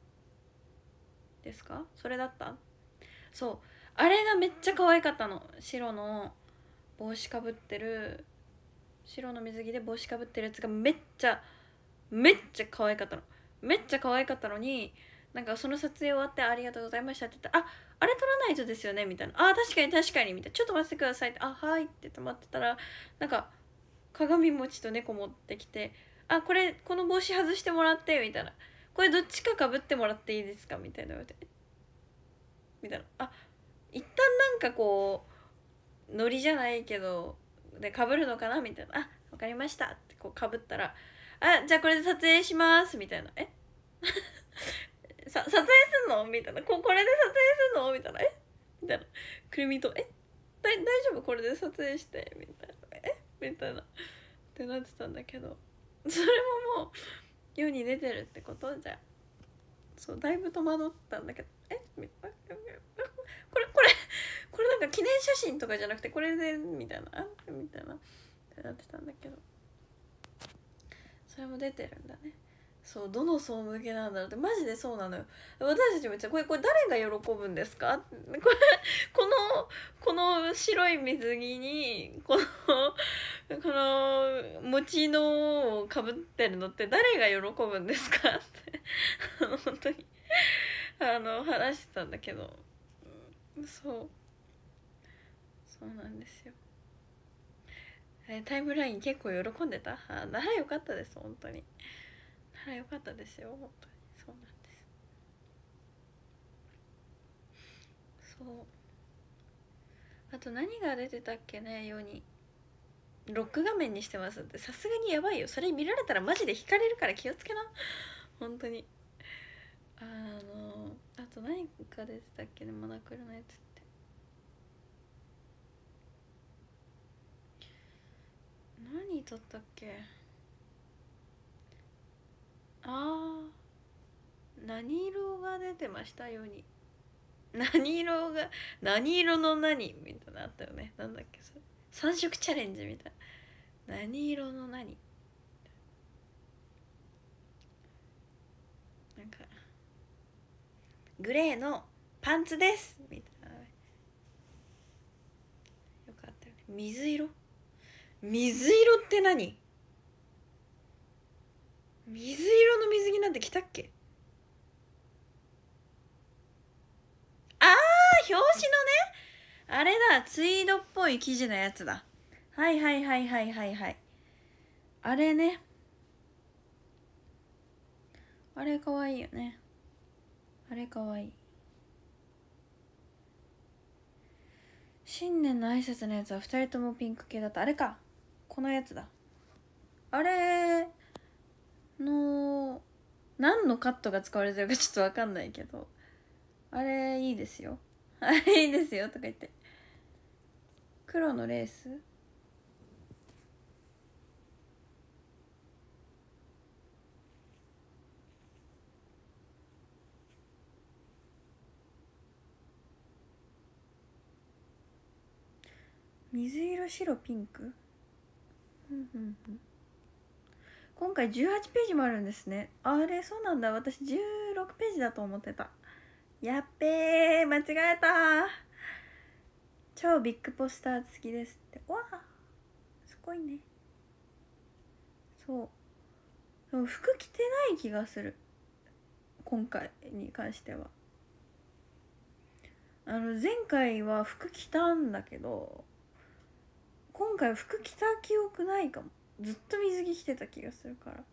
ですか。それだった。そうあれがめっちゃ可愛かったの。白の帽子かぶってる白の水着で帽子かぶってるやつがめっちゃめっちゃ可愛かったの。めっちゃ可愛かったのになんかその撮影終わってありがとうございましたって言ったら、ああれ撮らないとですよねみたいな、あ確かに確かにみたいな、ちょっと待ってくださいって、あはいって止まってたらなんか鏡餅と猫持ってきて、あこれこの帽子外してもらってみたいな、これどっちかかぶってもらっていいですかみたいな言われて、みたいな、あ一旦なんかこうノリじゃないけどでかぶるのかなみたいな、あわかりましたってこうかぶったら、あじゃあこれで撮影しますみたいな、えさ撮影すんのみたいな、ここれで撮影すんのみたいな、えみたいな、くるみとえだ大丈夫これで撮影してみたいな、えみたいなってってなってたんだけど、それももう世に出てるってことじゃん。そうだいぶ戸惑ったんだけど、えみこれこれこれなんか記念写真とかじゃなくてこれでみたいなあみたいなってなってたんだけど、それも出てるんだね。そうどの層向けなんだろうってマジでそうなのよ。私たちも言ってこれこれ誰が喜ぶんですか、これこのこの白い水着にこのこの餅のをかぶってるのって誰が喜ぶんですかって本当にあの話してたんだけど、そうそうなんですよ。タイムライン結構喜んでた。あならよかったです。本当にならよかったですよ。本当にそうなんです。そうあと何が出てたっけね、世にロック画面にしてますって。さすがにやばいよ。それ見られたらマジで引かれるから気をつけな本当に。あのあと何か出てたっけね、マナクルのやつって。何撮ったっけ。あー何色が出てました世に。何色が何色の何みたいなあったよね。なんだっけそれ、三色チャレンジみたいな。何色の何なんかグレーのパンツですみたいな。よかったよね。水色水色って何。水色の水着なんて着たっけ。あー表紙のね、あれだ、ツイードっぽい生地のやつだ。はいはいはいはいはいはい、あれね、あれかわいいよね。あれかわいい。新年の挨拶のやつはふたりともピンク系だった。あれか、このやつだ。あれの何のカットが使われてるかちょっと分かんないけど、あれいいですよあれいいですよとか言って。黒のレース、水色白ピンク、うんうんうん、今回じゅうはちページもあるんですね。あれそうなんだ。私じゅうろくページだと思ってた。やっべー間違えた。超ビッグポスター付きですって。わあすごいね。そうでも服着てない気がする今回に関しては。あの前回は服着たんだけど今回服着た記憶ないかも。ずっと水着着てた気がするから。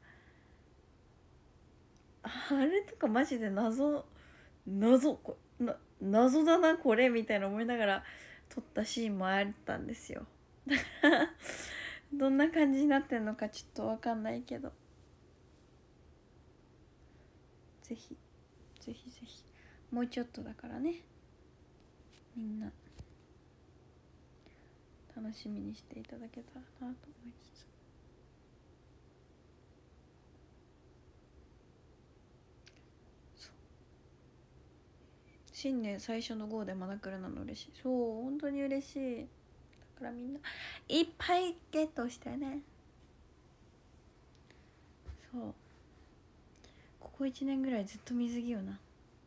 あれとかマジで謎謎こな謎だなこれみたいな思いながら撮ったシーンもあったんですよ。だからどんな感じになってんのかちょっと分かんないけど、ぜひぜひぜひもうちょっとだからね、みんな楽しみにしていただけたらなと思いつつ。新年最初の号でマナクルなの嬉しい。そう本当に嬉しい。だからみんないっぱいゲットしてね。そうここいちねんぐらいずっと水着よな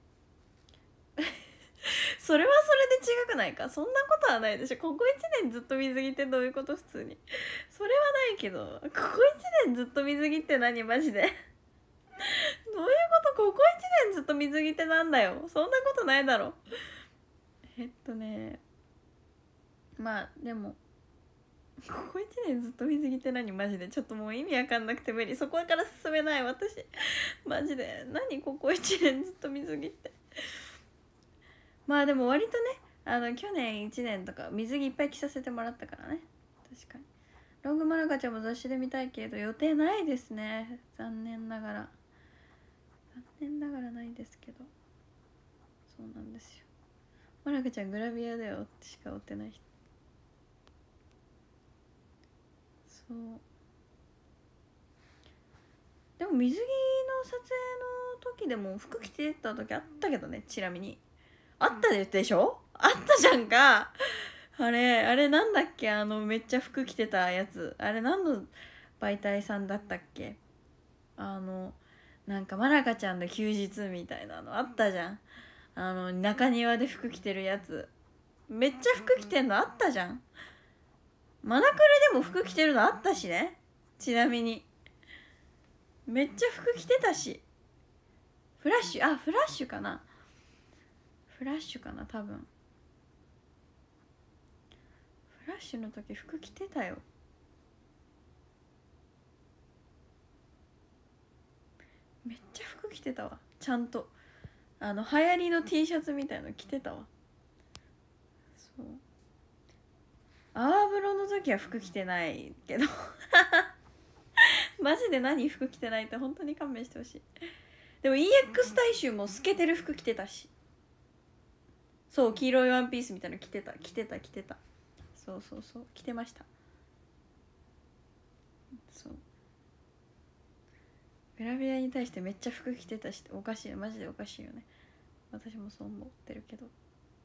それはそれで違くないか。そんなことはないでしょ。ここいちねんずっと水着ってどういうこと。普通にそれはないけど、ここいちねんずっと水着って何マジでどういうこと。ここいちねんずっと水着ってなんだよ。そんなことないだろ。えっとねまあでもここいちねんずっと水着って何マジでちょっともう意味わかんなくて無理。そこから進めない私マジで。何ここいちねんずっと水着ってまあでも割とね、あの去年いちねんとか水着いっぱい着させてもらったからね。確かにロングマラカちゃんも雑誌で見たいけど予定ないですね、残念ながら。残念ながらないですけど、そうなんですよ。マラカちゃんグラビアだよってしか追ってない人。そうでも水着の撮影の時でも服着てた時あったけどね。ちなみにあったでしょ、あったじゃんか。あれあれなんだっけ、あのめっちゃ服着てたやつ、あれ何の媒体さんだったっけ。あのなんかまなかちゃんの休日みたいなのあったじゃん。あの中庭で服着てるやつ、めっちゃ服着てんのあったじゃん。マナクレでも服着てるのあったしね。ちなみにめっちゃ服着てたし。フラッシュ、あフラッシュかな、フラッシュかな多分。フラッシュの時服着てたよ。めっちゃ服着てたわ。ちゃんとあの流行りの T シャツみたいの着てたわ。そう、アーブロの時は服着てないけどマジで何服着てないって本当に勘弁してほしい。でも イーエックス 大衆も透けてる服着てたし、そう黄色いワンピースみたいなの着てた着てた着てた、そうそうそう着てました。そうグラビアに対してめっちゃ服着てたし、おかしいよ、マジでおかしいよね。私もそう思ってるけど。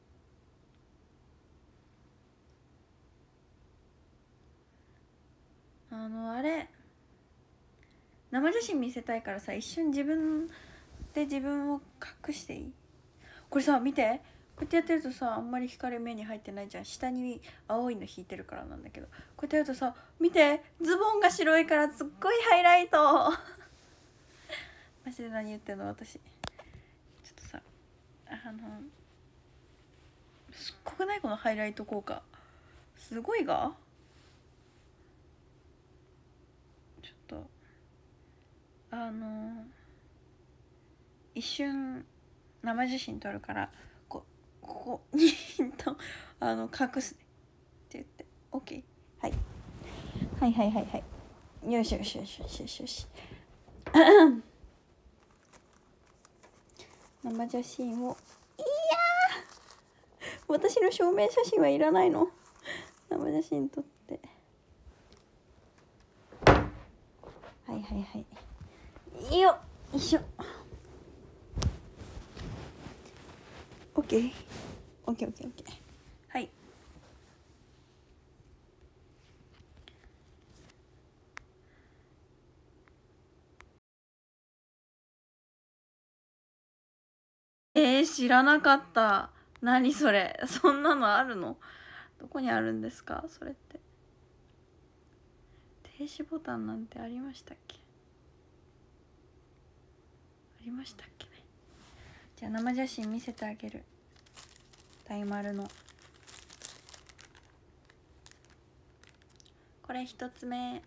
あのあれ生写真見せたいからさ、一瞬自分で自分を隠していい？これさ見て、こうやってやってるとさあんまり光目に入ってないじゃん。下に青いの引いてるからなんだけど、こうやってやるとさ見て、ズボンが白いからすっごいハイライトマジで何言ってんの私。ちょっとさあのすっごくない？このハイライト効果すごいが。ちょっとあの一瞬生写真撮るからこここにとあの隠すねって言って OK、 はい、はいはいはいはいよしよしよしよしよしよし生写真を、いや私の証明写真はいらないの。生写真撮って、はいはいはいいいよ、よいしょ。オッケーオッケーオッケーオッケー、はい。えー、知らなかった。何それ、そんなのあるの？どこにあるんですかそれって。停止ボタンなんてありましたっけ？ありましたっけね。じゃあ生写真見せてあげる。大丸のこれ一つ目、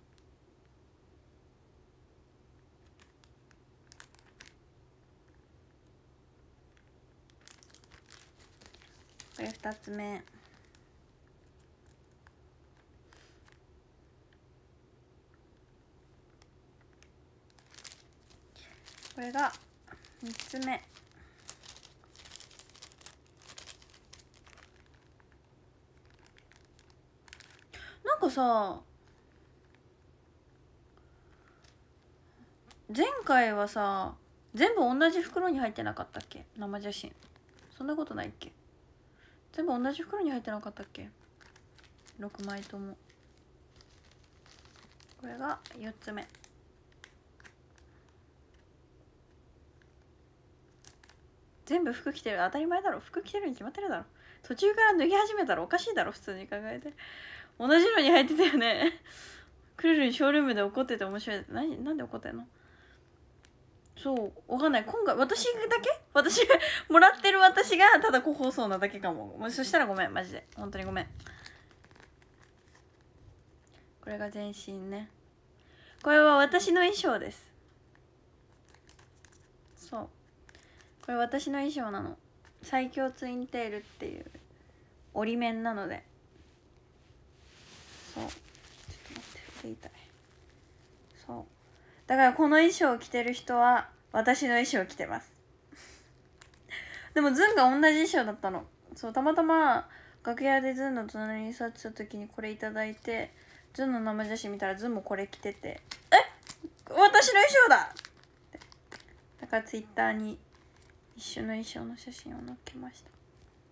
これ二つ目、これが三つ目、なんかさ前回はさ全部同じ袋に入ってなかったっけ？生写真そんなことないっけ？全部同じ袋に入ってなかったっけ？ろくまいとも。これがよっつめ、全部服着てる。当たり前だろ、服着てるに決まってるだろ。途中から脱ぎ始めたらおかしいだろ、普通に考えて。同じのに入ってたよねクルルにショールームで怒ってて面白い。何なんで怒ってんの？そうわかんない。今回私だけ私もらってる私がただ個包装なだけかも。もうそしたらごめん、マジで本当にごめん。これが全身ね。これは私の衣装です。そうこれ私の衣装なの。最強ツインテールっていう折り面なので。そうちょっと待って、腕痛い。そうだからこの衣装を着てる人は私の衣装を着てますでもズンが同じ衣装だったの。そうたまたま楽屋でズンの隣に座ってた時にこれいただいて、ズンの生写真見たらズンもこれ着てて、え私私の衣装だ。だからツイッターに一緒の衣装の写真を載っけました。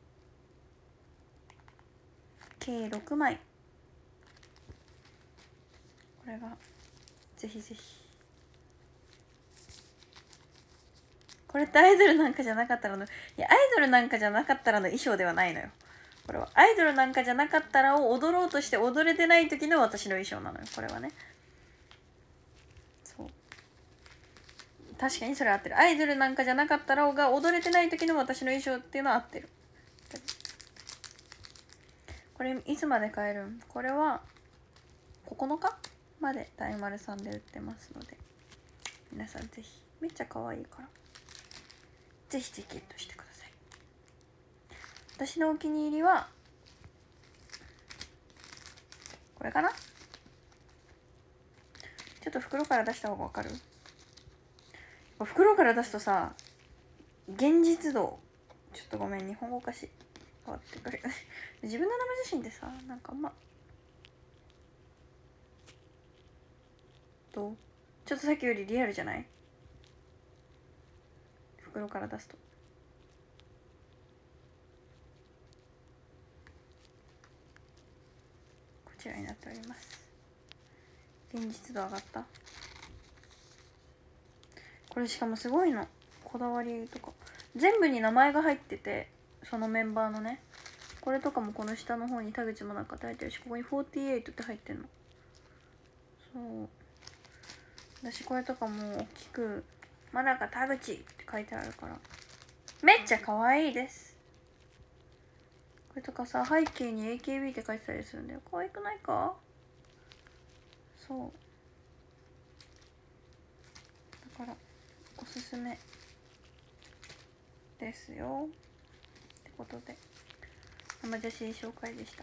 計ろくまい。これがぜひぜひ。これってアイドルなんかじゃなかったらの、いやアイドルなんかじゃなかったらの衣装ではないのよ。これはアイドルなんかじゃなかったらを踊ろうとして踊れてない時の私の衣装なのよ。これはね。そう。確かにそれ合ってる。アイドルなんかじゃなかったらが踊れてない時の私の衣装っていうのは合ってる。これいつまで買えるん？これはここのかまで大丸さんで売ってますので、皆さんぜひ。めっちゃ可愛いからぜひぜひゲットしてください。私のお気に入りはこれかな。ちょっと袋から出した方がわかる？袋から出すとさ、現実度ちょっとごめん、日本語おかしい、変わってくる自分の生写真ってさ、なんかあんまどう？ちょっとさっきよりリアルじゃない？袋から出すとこちらになっております。現実度上がった。これしかもすごいの、こだわりとか全部に名前が入ってて、そのメンバーのね、これとかもこの下の方に田口もなんか書いてるし、ここにフォーティーエイトって入ってんの。そう私これとかも大きくまだか田口って書いてあるからめっちゃ可愛いです。これとかさ、背景に エーケービー って書いてたりするんだよ。可愛くないか？そうだからおすすめですよってことで、生写真紹介でした。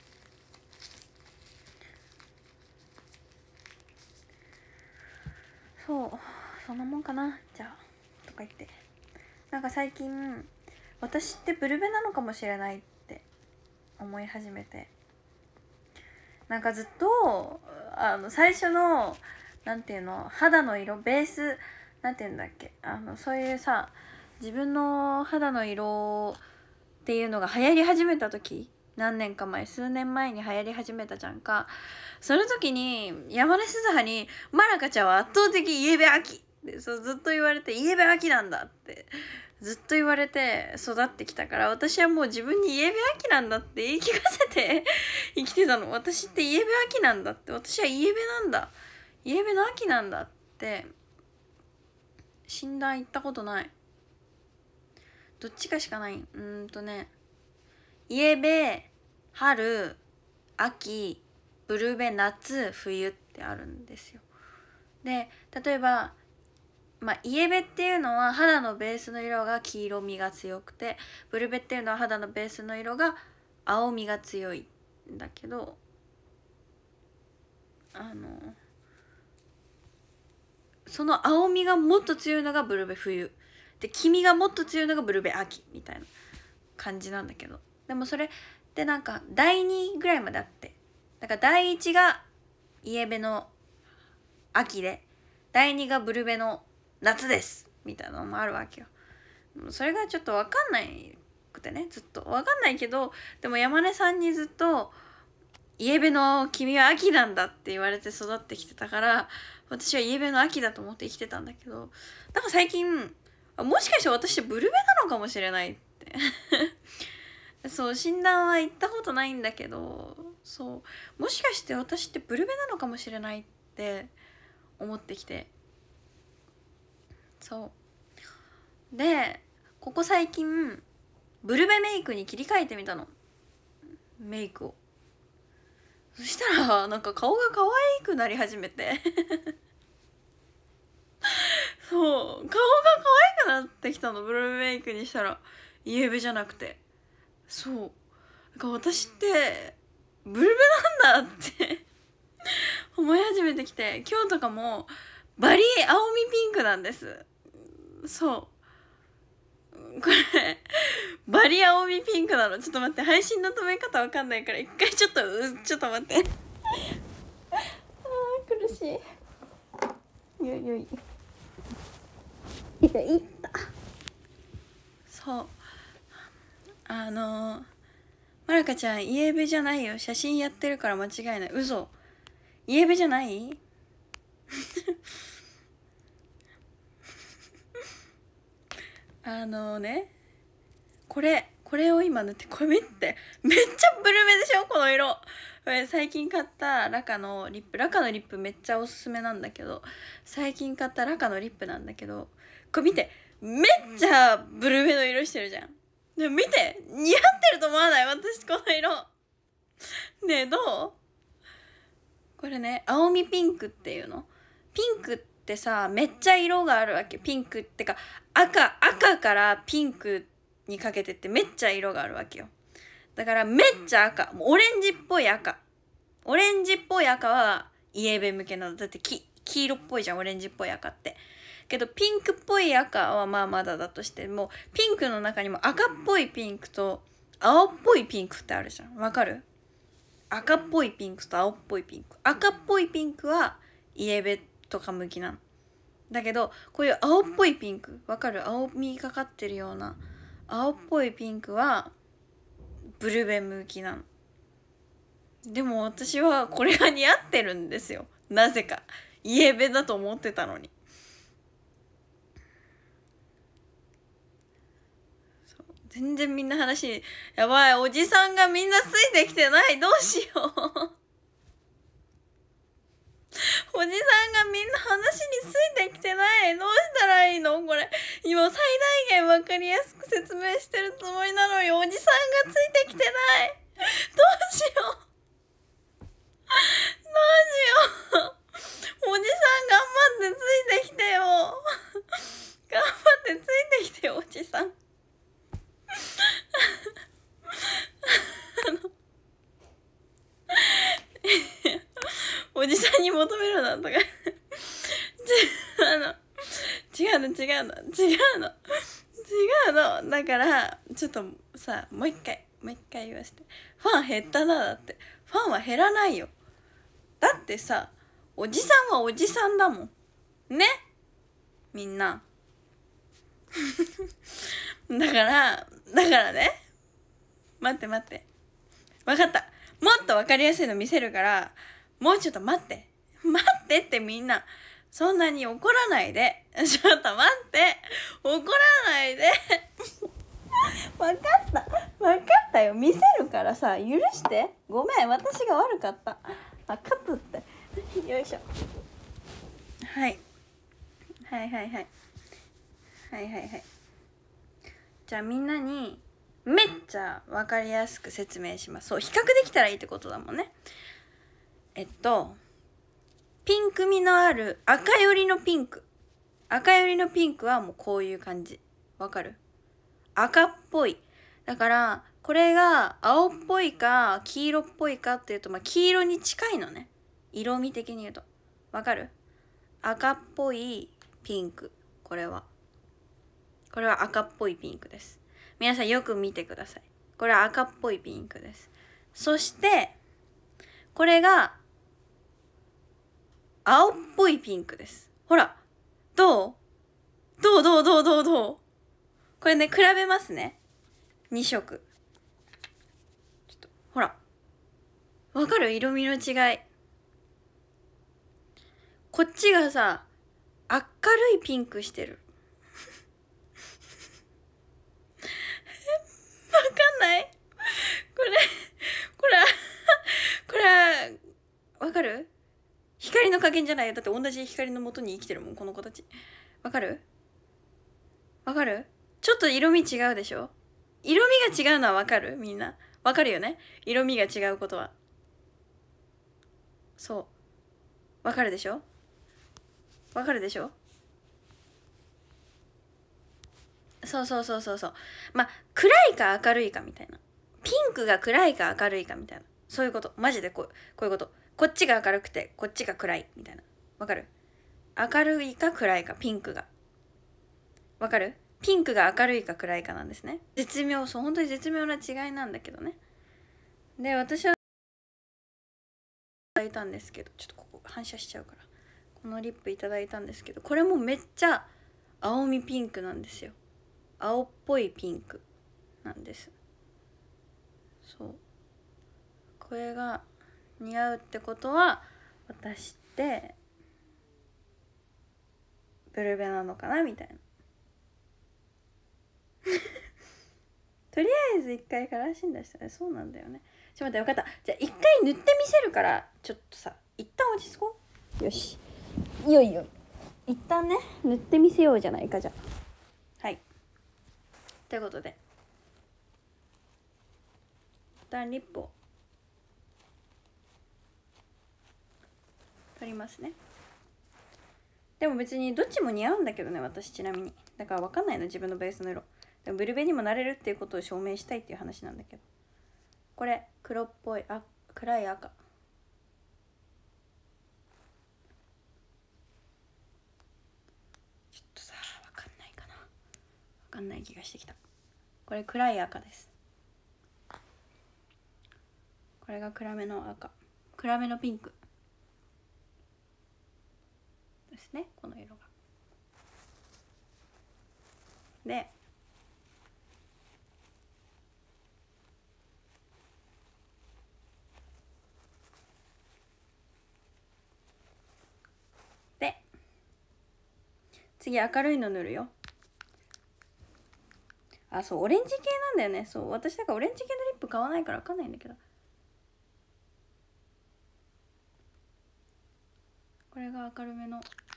そうそんなもんかな。じゃあとか言って、なんか最近私ってブルベなのかもしれないって思い始めて、なんかずっとあの最初のなんていうの、肌の色ベースなんていうんだっけ、あのそういうさ、自分の肌の色っていうのが流行り始めた時、何年か前、数年前に流行り始めたじゃんか。その時に山根鈴葉に「まなかちゃんは圧倒的イエベアキ」ってそうずっと言われて、イエベアキなんだってずっと言われて育ってきたから、私はもう自分にイエベアキなんだって言い聞かせて生きてたの。私ってイエベアキなんだって、私はイエベなんだ、イエベの秋なんだって診断行ったことない。どっちかしかない。うーんとね、イエベ、春、秋、ブルベ、夏、冬ってあるんですよ。で例えばまあ、イエベっていうのは肌のベースの色が黄色みが強くて、ブルベっていうのは肌のベースの色が青みが強いんだけど、あのその青みがもっと強いのがブルベ冬で、黄みがもっと強いのがブルベ秋みたいな感じなんだけど、でもそれってなんかだいにぐらいまであって、だからだいいちがイエベの秋でだいにがブルベの夏ですみたいなのもあるわけよ。それがちょっと分かんないくてね、ずっと分かんないけど、でも山根さんにずっと「イエベの君は秋なんだ」って言われて育ってきてたから、私はイエベの秋だと思って生きてたんだけど、なんか最近もしかして私ってブルベなのかもしれないってそう診断は行ったことないんだけど、そうもしかして私ってブルベなのかもしれないって思ってきて、そうでここ最近ブルベメイクに切り替えてみたの、メイクを。そしたらなんか顔が可愛くなり始めてそう顔が可愛くなってきたの、ブルベメイクにしたら。イエベじゃなくて、そうなんか私ってブルベなんだって思い始めてきて、今日とかもバリ青みピンクなんです。そうこれバリ青みピンクなの。ちょっと待って、配信の止め方わかんないから一回ちょっとうちょっと待ってあー苦しい。 よいよいいったいった。そうあのー、まるかちゃんイエベじゃないよ。写真やってるから間違いない。嘘、イエベじゃないあのね、これこれを今塗って、これ見て、めっちゃブルメでしょこの色。これ最近買ったラカのリップ、ラカのリップめっちゃおすすめなんだけど、最近買ったラカのリップなんだけど、これ見て、めっちゃブルメの色してるじゃん。でも見て、似合ってると思わない？私この色ねえ、どう？これね、青みピンクっていうの。ピンクってさ、めっちゃ色があるわけ。ピンクってか、赤赤からピンクにかけてってめっちゃ色があるわけよ。だからめっちゃ赤、もうオレンジっぽい赤、オレンジっぽい赤はイエベ向けなの。だってき黄色っぽいじゃん、オレンジっぽい赤って。けどピンクっぽい赤はまあまだだとしても、ピンクの中にも赤っぽいピンクと青っぽいピンクってあるじゃん。わかる？赤っぽいピンクと青っぽいピンク。赤っぽいピンクはイエベとか向きなの。だけどこういう青っぽいピンク、わかる？青みかかってるような青っぽいピンクはブルベ向きなの。でも私はこれが似合ってるんですよ。なぜかイエベだと思ってたのに。そう全然みんな話、やばい、おじさんがみんなついてきてない。どうしようおじさんがみんな話についてきてない。どうしたらいいのこれ。今最大限わかりやすく説明してるつもりなのに、おじさんがついてきてない。どうしようどうしようおじさん頑張ってついてきてよ頑張ってついてきてよ、おじさんあのおじさんに求めるなとかあの違うの違うの違うの違うのだからちょっとさ、もう一回もう一回言わせて。ファン減ったな。だってファンは減らないよ。だってさ、おじさんはおじさんだもんね、みんなだからだからね、待って待って、分かった、もっと分かりやすいの見せるから、もうちょっと待って待ってって、みんなそんなに怒らないで、ちょっと待って、怒らないで分かった分かったよ、見せるからさ、許して、ごめん、私が悪かった、分かったってよいしょ、はい、はいはいはいはいはいはい。じゃあみんなにめっちゃ分かりやすく説明します。そう、比較できたらいいってことだもんね。えっとピンク味のある赤寄りのピンク、赤寄りのピンクはもうこういう感じ、わかる？赤っぽい。だからこれが青っぽいか黄色っぽいかっていうと、まあ黄色に近いのね、色味的に言うと。わかる？赤っぽいピンク、これはこれは赤っぽいピンクです。皆さんよく見てください。これは赤っぽいピンクです。そしてこれが青っぽいピンクです。ほら、どう？どうどうどうどうどう？これね、比べますね。に色。ちょっとほら、わかる？色味の違い。こっちがさ、明るいピンクしてるわかんない？これこれこれわかる？光の加減じゃないよ。だって同じ光の元に生きてるもん、この子たち。わかる？わかる？ちょっと色味違うでしょ？色味が違うのはわかる？みんなわかるよね、色味が違うことは。そうわかるでしょ？わかるでしょ？そうそうそうそうそう。まあ暗いか明るいかみたいな、ピンクが暗いか明るいかみたいな、そういうこと。マジでこうこういうこと。こっちが明るくてこっちが暗いみたいな。わかる？明るいか暗いか、ピンクが。わかる？ピンクが明るいか暗いかなんですね。絶妙、そう、本当に絶妙な違いなんだけどね。で、私はいたんですけど、ちょっとここ反射しちゃうから、 このリップいただいたんですけど、これもめっちゃ青みピンクなんですよ。青っぽいピンクなんです。そう、これが似合うってことは私ってブルベなのかなみたいなとりあえず一回カラー診断したらそうなんだよね。ちょっと待って、分かった。じゃあ一回塗ってみせるから、ちょっとさ一旦落ち着こう。よし、いよいよ一旦ね塗ってみせようじゃないか。じゃあはい、ということで一旦リップを取りますね。でも別にどっちも似合うんだけどね、私。ちなみにだから分かんないの、自分のベースの色。でもブルベにもなれるっていうことを証明したいっていう話なんだけど、これ黒っぽい、あ、暗い赤。ちょっとさ分かんないかな、分かんない気がしてきた。これ暗い赤です。これが暗めの赤、暗めのピンクですね、この色が。でで次明るいの塗るよ。あ、そう、オレンジ系なんだよね。そう、私だからオレンジ系のリップ買わないから分かんないんだけど、これが明るめの、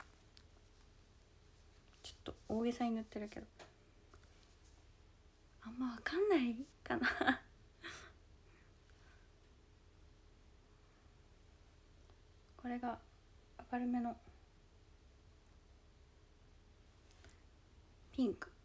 ちょっと大げさに塗ってるけどあんま分かんないかなこれが明るめのピンク。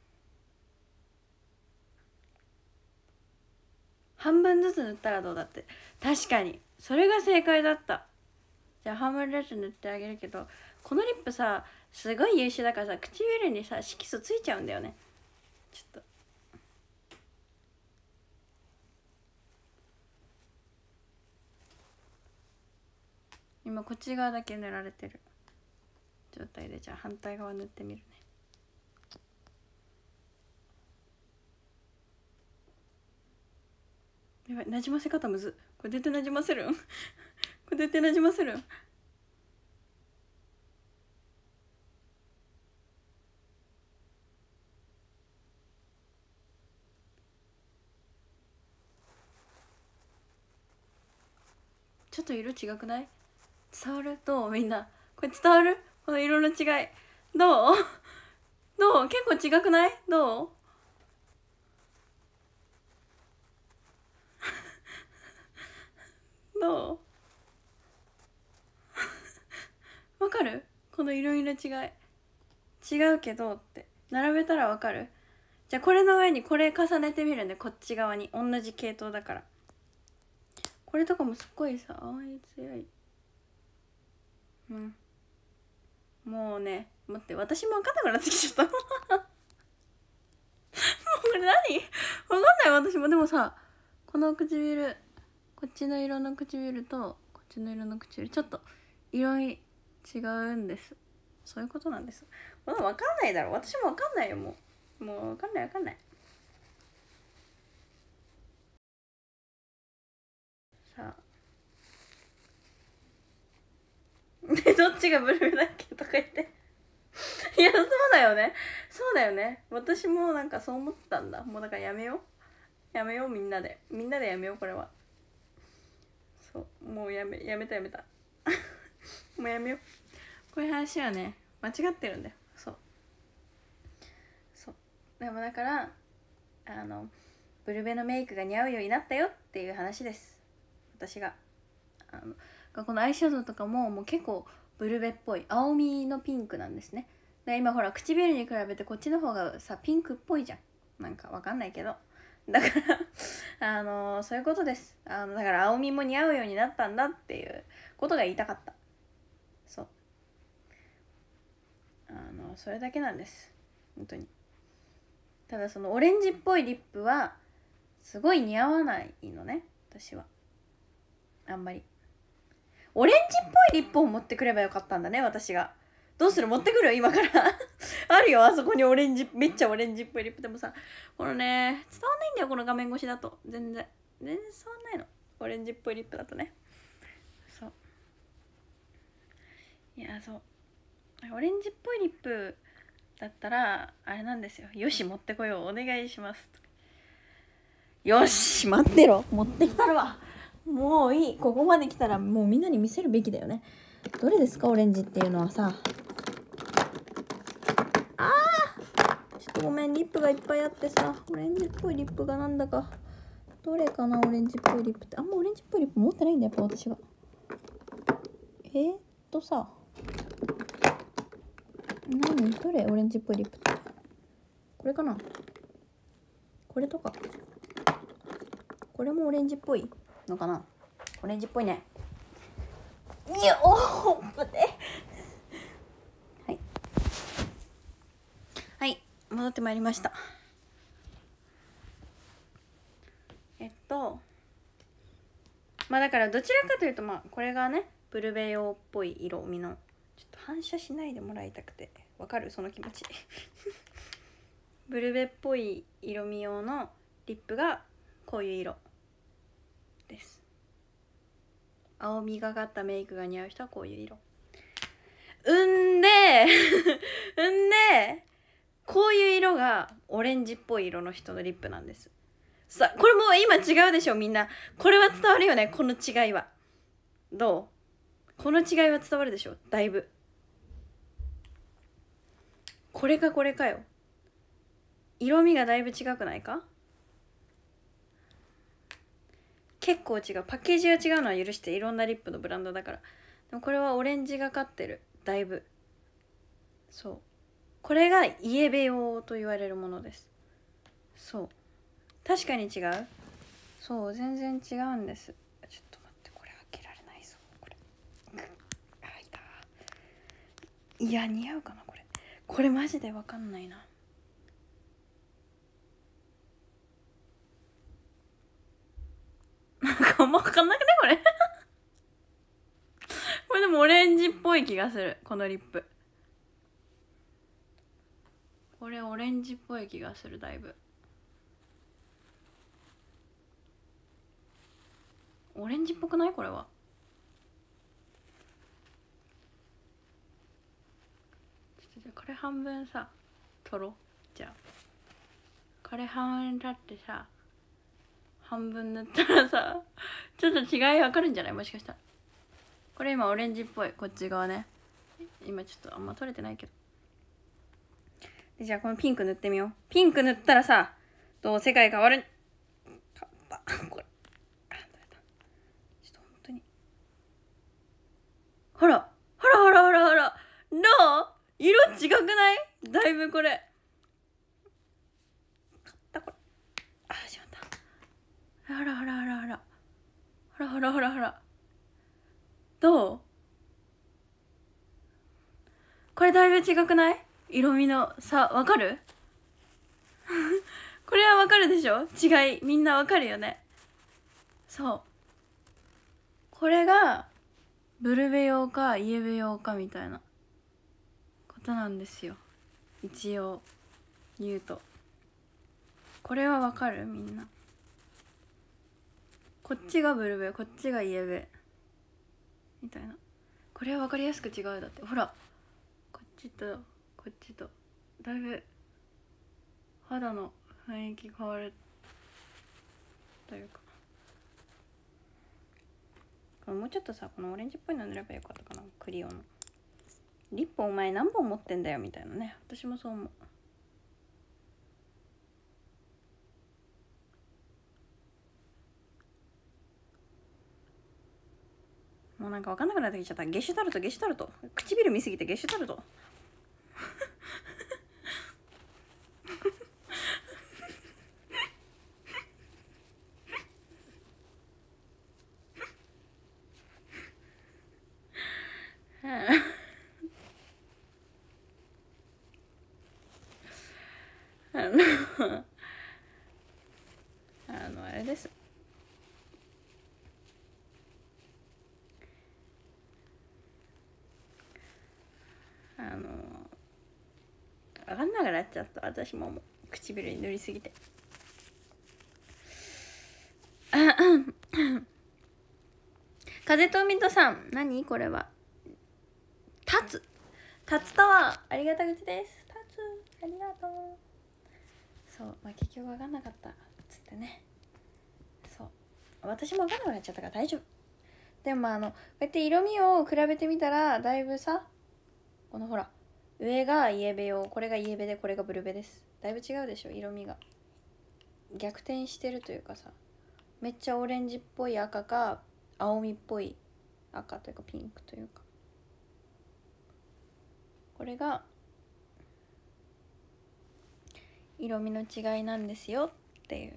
半分ずつ塗ったらどうだって。確かにそれが正解だった。じゃあ半分ずつ塗ってあげるけど、このリップさすごい優秀だからさ、唇にさ色素ついちゃうんだよね。ちょっと今こっち側だけ塗られてる状態で、じゃあ反対側塗ってみるね。やばい、なじませ方むず。これ出てなじませるんこれ出てなじませるんちょっと色違くない？伝わる？どうみんな、これ伝わる？この色の違いどうどう？結構違くない？どうどうわかる？この色の違い。違うけどって並べたらわかる？じゃあこれの上にこれ重ねてみるね。こっち側に同じ系統だから。これとかもすっごいさ、あい強い。うん、もうね、待って、私も分かんなくなってきちゃったもうこれ何？分かんない。私も。でもさ、この唇、こっちの色の唇とこっちの色の唇、ちょっと色味違うんです。そういうことなんです。これ分かんないだろ。私も分かんないよ。もうもう分かんない分かんない。さあでどっちがブルーだっけとか言っていやそうだよね、そうだよね。私もなんかそう思ったんだ。もうだからやめようやめよう、みんなでみんなでやめよう、これは。そうもうやめやめたやめたもうやめよう。こういう話はね間違ってるんだよ。そうそう。でもだからあのブルベのメイクが似合うようになったよっていう話です。私があのこのアイシャドウとかももう結構ブルベっぽい青みのピンクなんですね。で今ほら唇に比べてこっちの方がさピンクっぽいじゃん。なんかわかんないけど、だからあのー、そういうことです。あのだから青みも似合うようになったんだっていうことが言いたかった。そう、あのそれだけなんです本当に。ただそのオレンジっぽいリップはすごい似合わないのね、私は。あんまりオレンジっぽいリップを持ってくればよかったんだね、私が。どうする？持ってくる？今からあるよ、あそこにオレンジ、めっちゃオレンジっぽいリップ。でもさ、このね、伝わんないんだよ、この画面越しだと。全然全然伝わんないの、オレンジっぽいリップだとね。そう、いや、そう、オレンジっぽいリップだったらあれなんですよ。よし、持ってこよう、お願いします。よし、待ってろ、持ってきたるわ。もういい、ここまで来たらもうみんなに見せるべきだよね。どれですか、オレンジっていうのはさ。あー、ちょっとごめん、リップがいっぱいあってさ、オレンジっぽいリップがなんだか、どれかな、オレンジっぽいリップって。あんまオレンジっぽいリップ持ってないんだよ、やっぱ私が。えー、っとさ、何、どれオレンジっぽいリップって。これかな、これとか。これもオレンジっぽいのかな。オレンジっぽいね。いや、おー、待って。はい。はい、戻ってまいりました。えっと、まあだからどちらかというと、まあこれがね、ブルベ用っぽい色味の、ちょっと反射しないでもらいたくて、わかる？その気持ち。ブルベっぽい色味用のリップがこういう色です。青みがかったメイクが似合う人はこういう色。うんでうんでこういう色がオレンジっぽい色の人のリップなんです。さあ、これもう今違うでしょ、みんな。これは伝わるよね、この違いは。どう？この違いは伝わるでしょ、だいぶ。これかこれかよ。色味がだいぶ違くないか？結構違う。パッケージが違うのは許して、いろんなリップのブランドだから。でもこれはオレンジがかってる、だいぶ。そう、これがイエベ用と言われるものです。そう、確かに違う。そう、全然違うんです。ちょっと待って、これ開けられないぞ、これ。開いた。いや、似合うかな、これ。これマジで分かんないな。なんかあんま分かんなくね、これ。これでもオレンジっぽい気がする、このリップ。これオレンジっぽい気がする、だいぶ。オレンジっぽくない？これは。ちょっとじゃあこれ半分さ取ろう。じゃあこれ半分だってさ、半分塗ったらさ、ちょっと違いわかるんじゃない？もしかしたら。これ今オレンジっぽい、こっち側ね。今ちょっとあんま取れてないけど。でじゃあこのピンク塗ってみよう。ピンク塗ったらさ、どう世界変わる。変わった。これあ、取れた。ちょっと本当に、ほらほらほらほらほら、どう？色違くない？だいぶこれ。買ったこれ。あ、しまった。ほらほらほらほらほらほらほらほら、どう？これだいぶ違くない？色味の差わかる？これはわかるでしょ？違いみんなわかるよね。そう、これがブルベ用かイエベ用かみたいなことなんですよ、一応言うと。これはわかる？みんな。こっちがブルベ、こっちがイエベみたいな。これはわかりやすく違う。だってほら、こっちとこっちとだいぶ肌の雰囲気変わるというか。もうちょっとさ、このオレンジっぽいの塗ればよかったかな、クリオの。リップお前何本持ってんだよみたいなね、私もそう思う。もうなんか分かんなくなってきちゃった。ゲシュタルト、ゲシュタルト。唇見すぎてゲシュタルト。あのあのあれです。 あの分かんなくなっちゃった。私ももう唇に塗りすぎて。風と海とさん、何これは。タツタツタワー、ありがた口です。タツありがとう。そう、まあ結局分かんなかったっつってね。そう、私も分かんなくなっちゃったから大丈夫。でもまああのこうやって色味を比べてみたらだいぶさ、このほら上がイエベ用、これがイエベでこれがブルベです。だいぶ違うでしょ、色味が逆転してるというかさ、めっちゃオレンジっぽい赤か青みっぽい赤というかピンクというか、これが色味の違いなんですよっていう。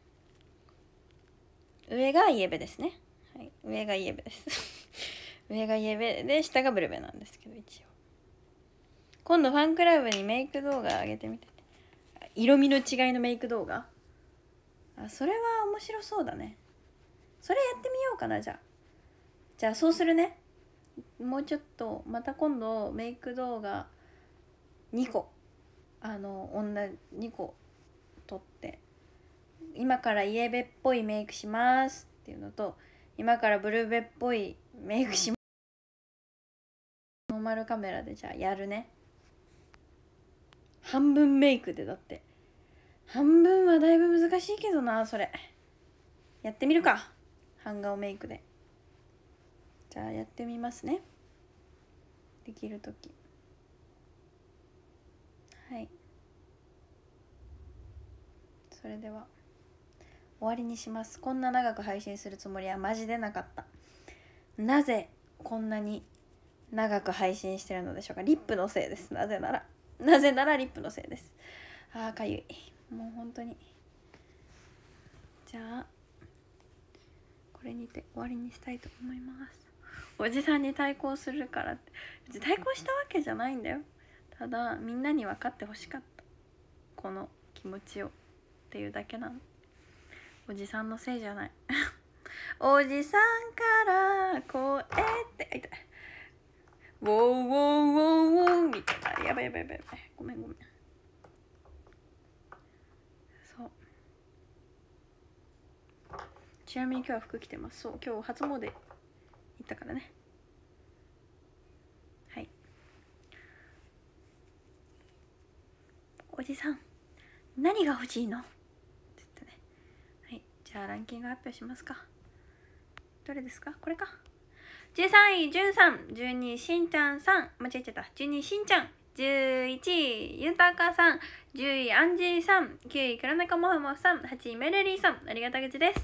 上がイエベですね、はい、上がイエベです上がイエベで下がブルベなんですけど、一応今度ファンクラブにメイク動画上げてみて、色味の違いのメイク動画、あ、それは面白そうだね。それやってみようかな。じゃあじゃあそうするね。もうちょっとまた今度メイク動画にこ、あの女にこ撮って、今からイエベっぽいメイクしますっていうのと、今からブルベっぽいメイクします、ノーマルカメラでじゃあやるね。半分メイクで、だって半分はだいぶ難しいけどな。それやってみるか、半顔メイクで。じゃあやってみますね、できるとき。はい、それでは終わりにします。こんな長く配信するつもりはマジでなかった。なぜこんなに長く配信してるのでしょうか。リップのせいです。なぜならなぜならリップのせいです。あーかゆい、もう本当に。じゃあこれにて終わりにしたいと思います。おじさんに対抗するからって、別に対抗したわけじゃないんだよ。ただみんなに分かってほしかった、この気持ちをっていうだけなの。おじさんのせいじゃないおじさんから声ってあいた、ウォーウォーウォーウォーみたいな。やばいやばいやばいやばい、ごめんごめん。そう、ちなみに今日は服着てます。そう、今日初詣行ったからね。はい、おじさん何が欲しいのって言ってね。はい、じゃあランキング発表しますか。どれですか、これか。じゅうさんいじゅんさん、じゅうにいしんちゃんさん、間違えちゃった、じゅうにいしんちゃん、じゅういちいゆたかさん、じゅういアンジーさん、きゅういくらねかもふもふさん、はちいメルリーさん、ありがた口です。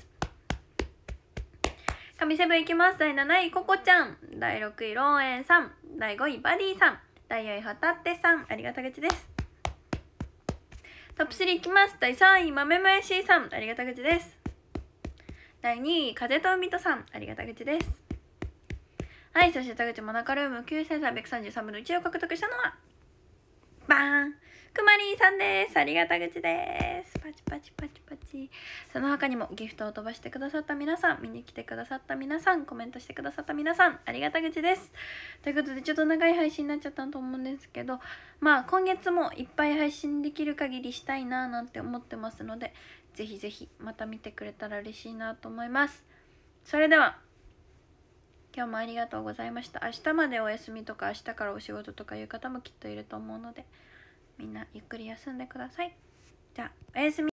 神セブンいきます。だいなないここちゃん、だいろくいローエンさん、だいごいバディさん、だいよんいホタテさん、ありがた口です。トップスリーいきます。だいさんい豆もやしさん、ありがた口です。だいにい風と海とさん、ありがた口です。はい、そして田口モナカルームきゅうせんさんびゃくさんじゅうさんぶんのいちを獲得したのはバーンくまりーさんです。ありがた口です。パチパチパチパチ。その他にもギフトを飛ばしてくださった皆さん、見に来てくださった皆さん、コメントしてくださった皆さん、ありがた口です。ということでちょっと長い配信になっちゃったと思うんですけど、まあ今月もいっぱい配信できる限りしたいななんて思ってますので、ぜひぜひまた見てくれたら嬉しいなと思います。それでは今日もありがとうございました。明日までお休みとか明日からお仕事とかいう方もきっといると思うので、みんなゆっくり休んでください。じゃあおやすみ。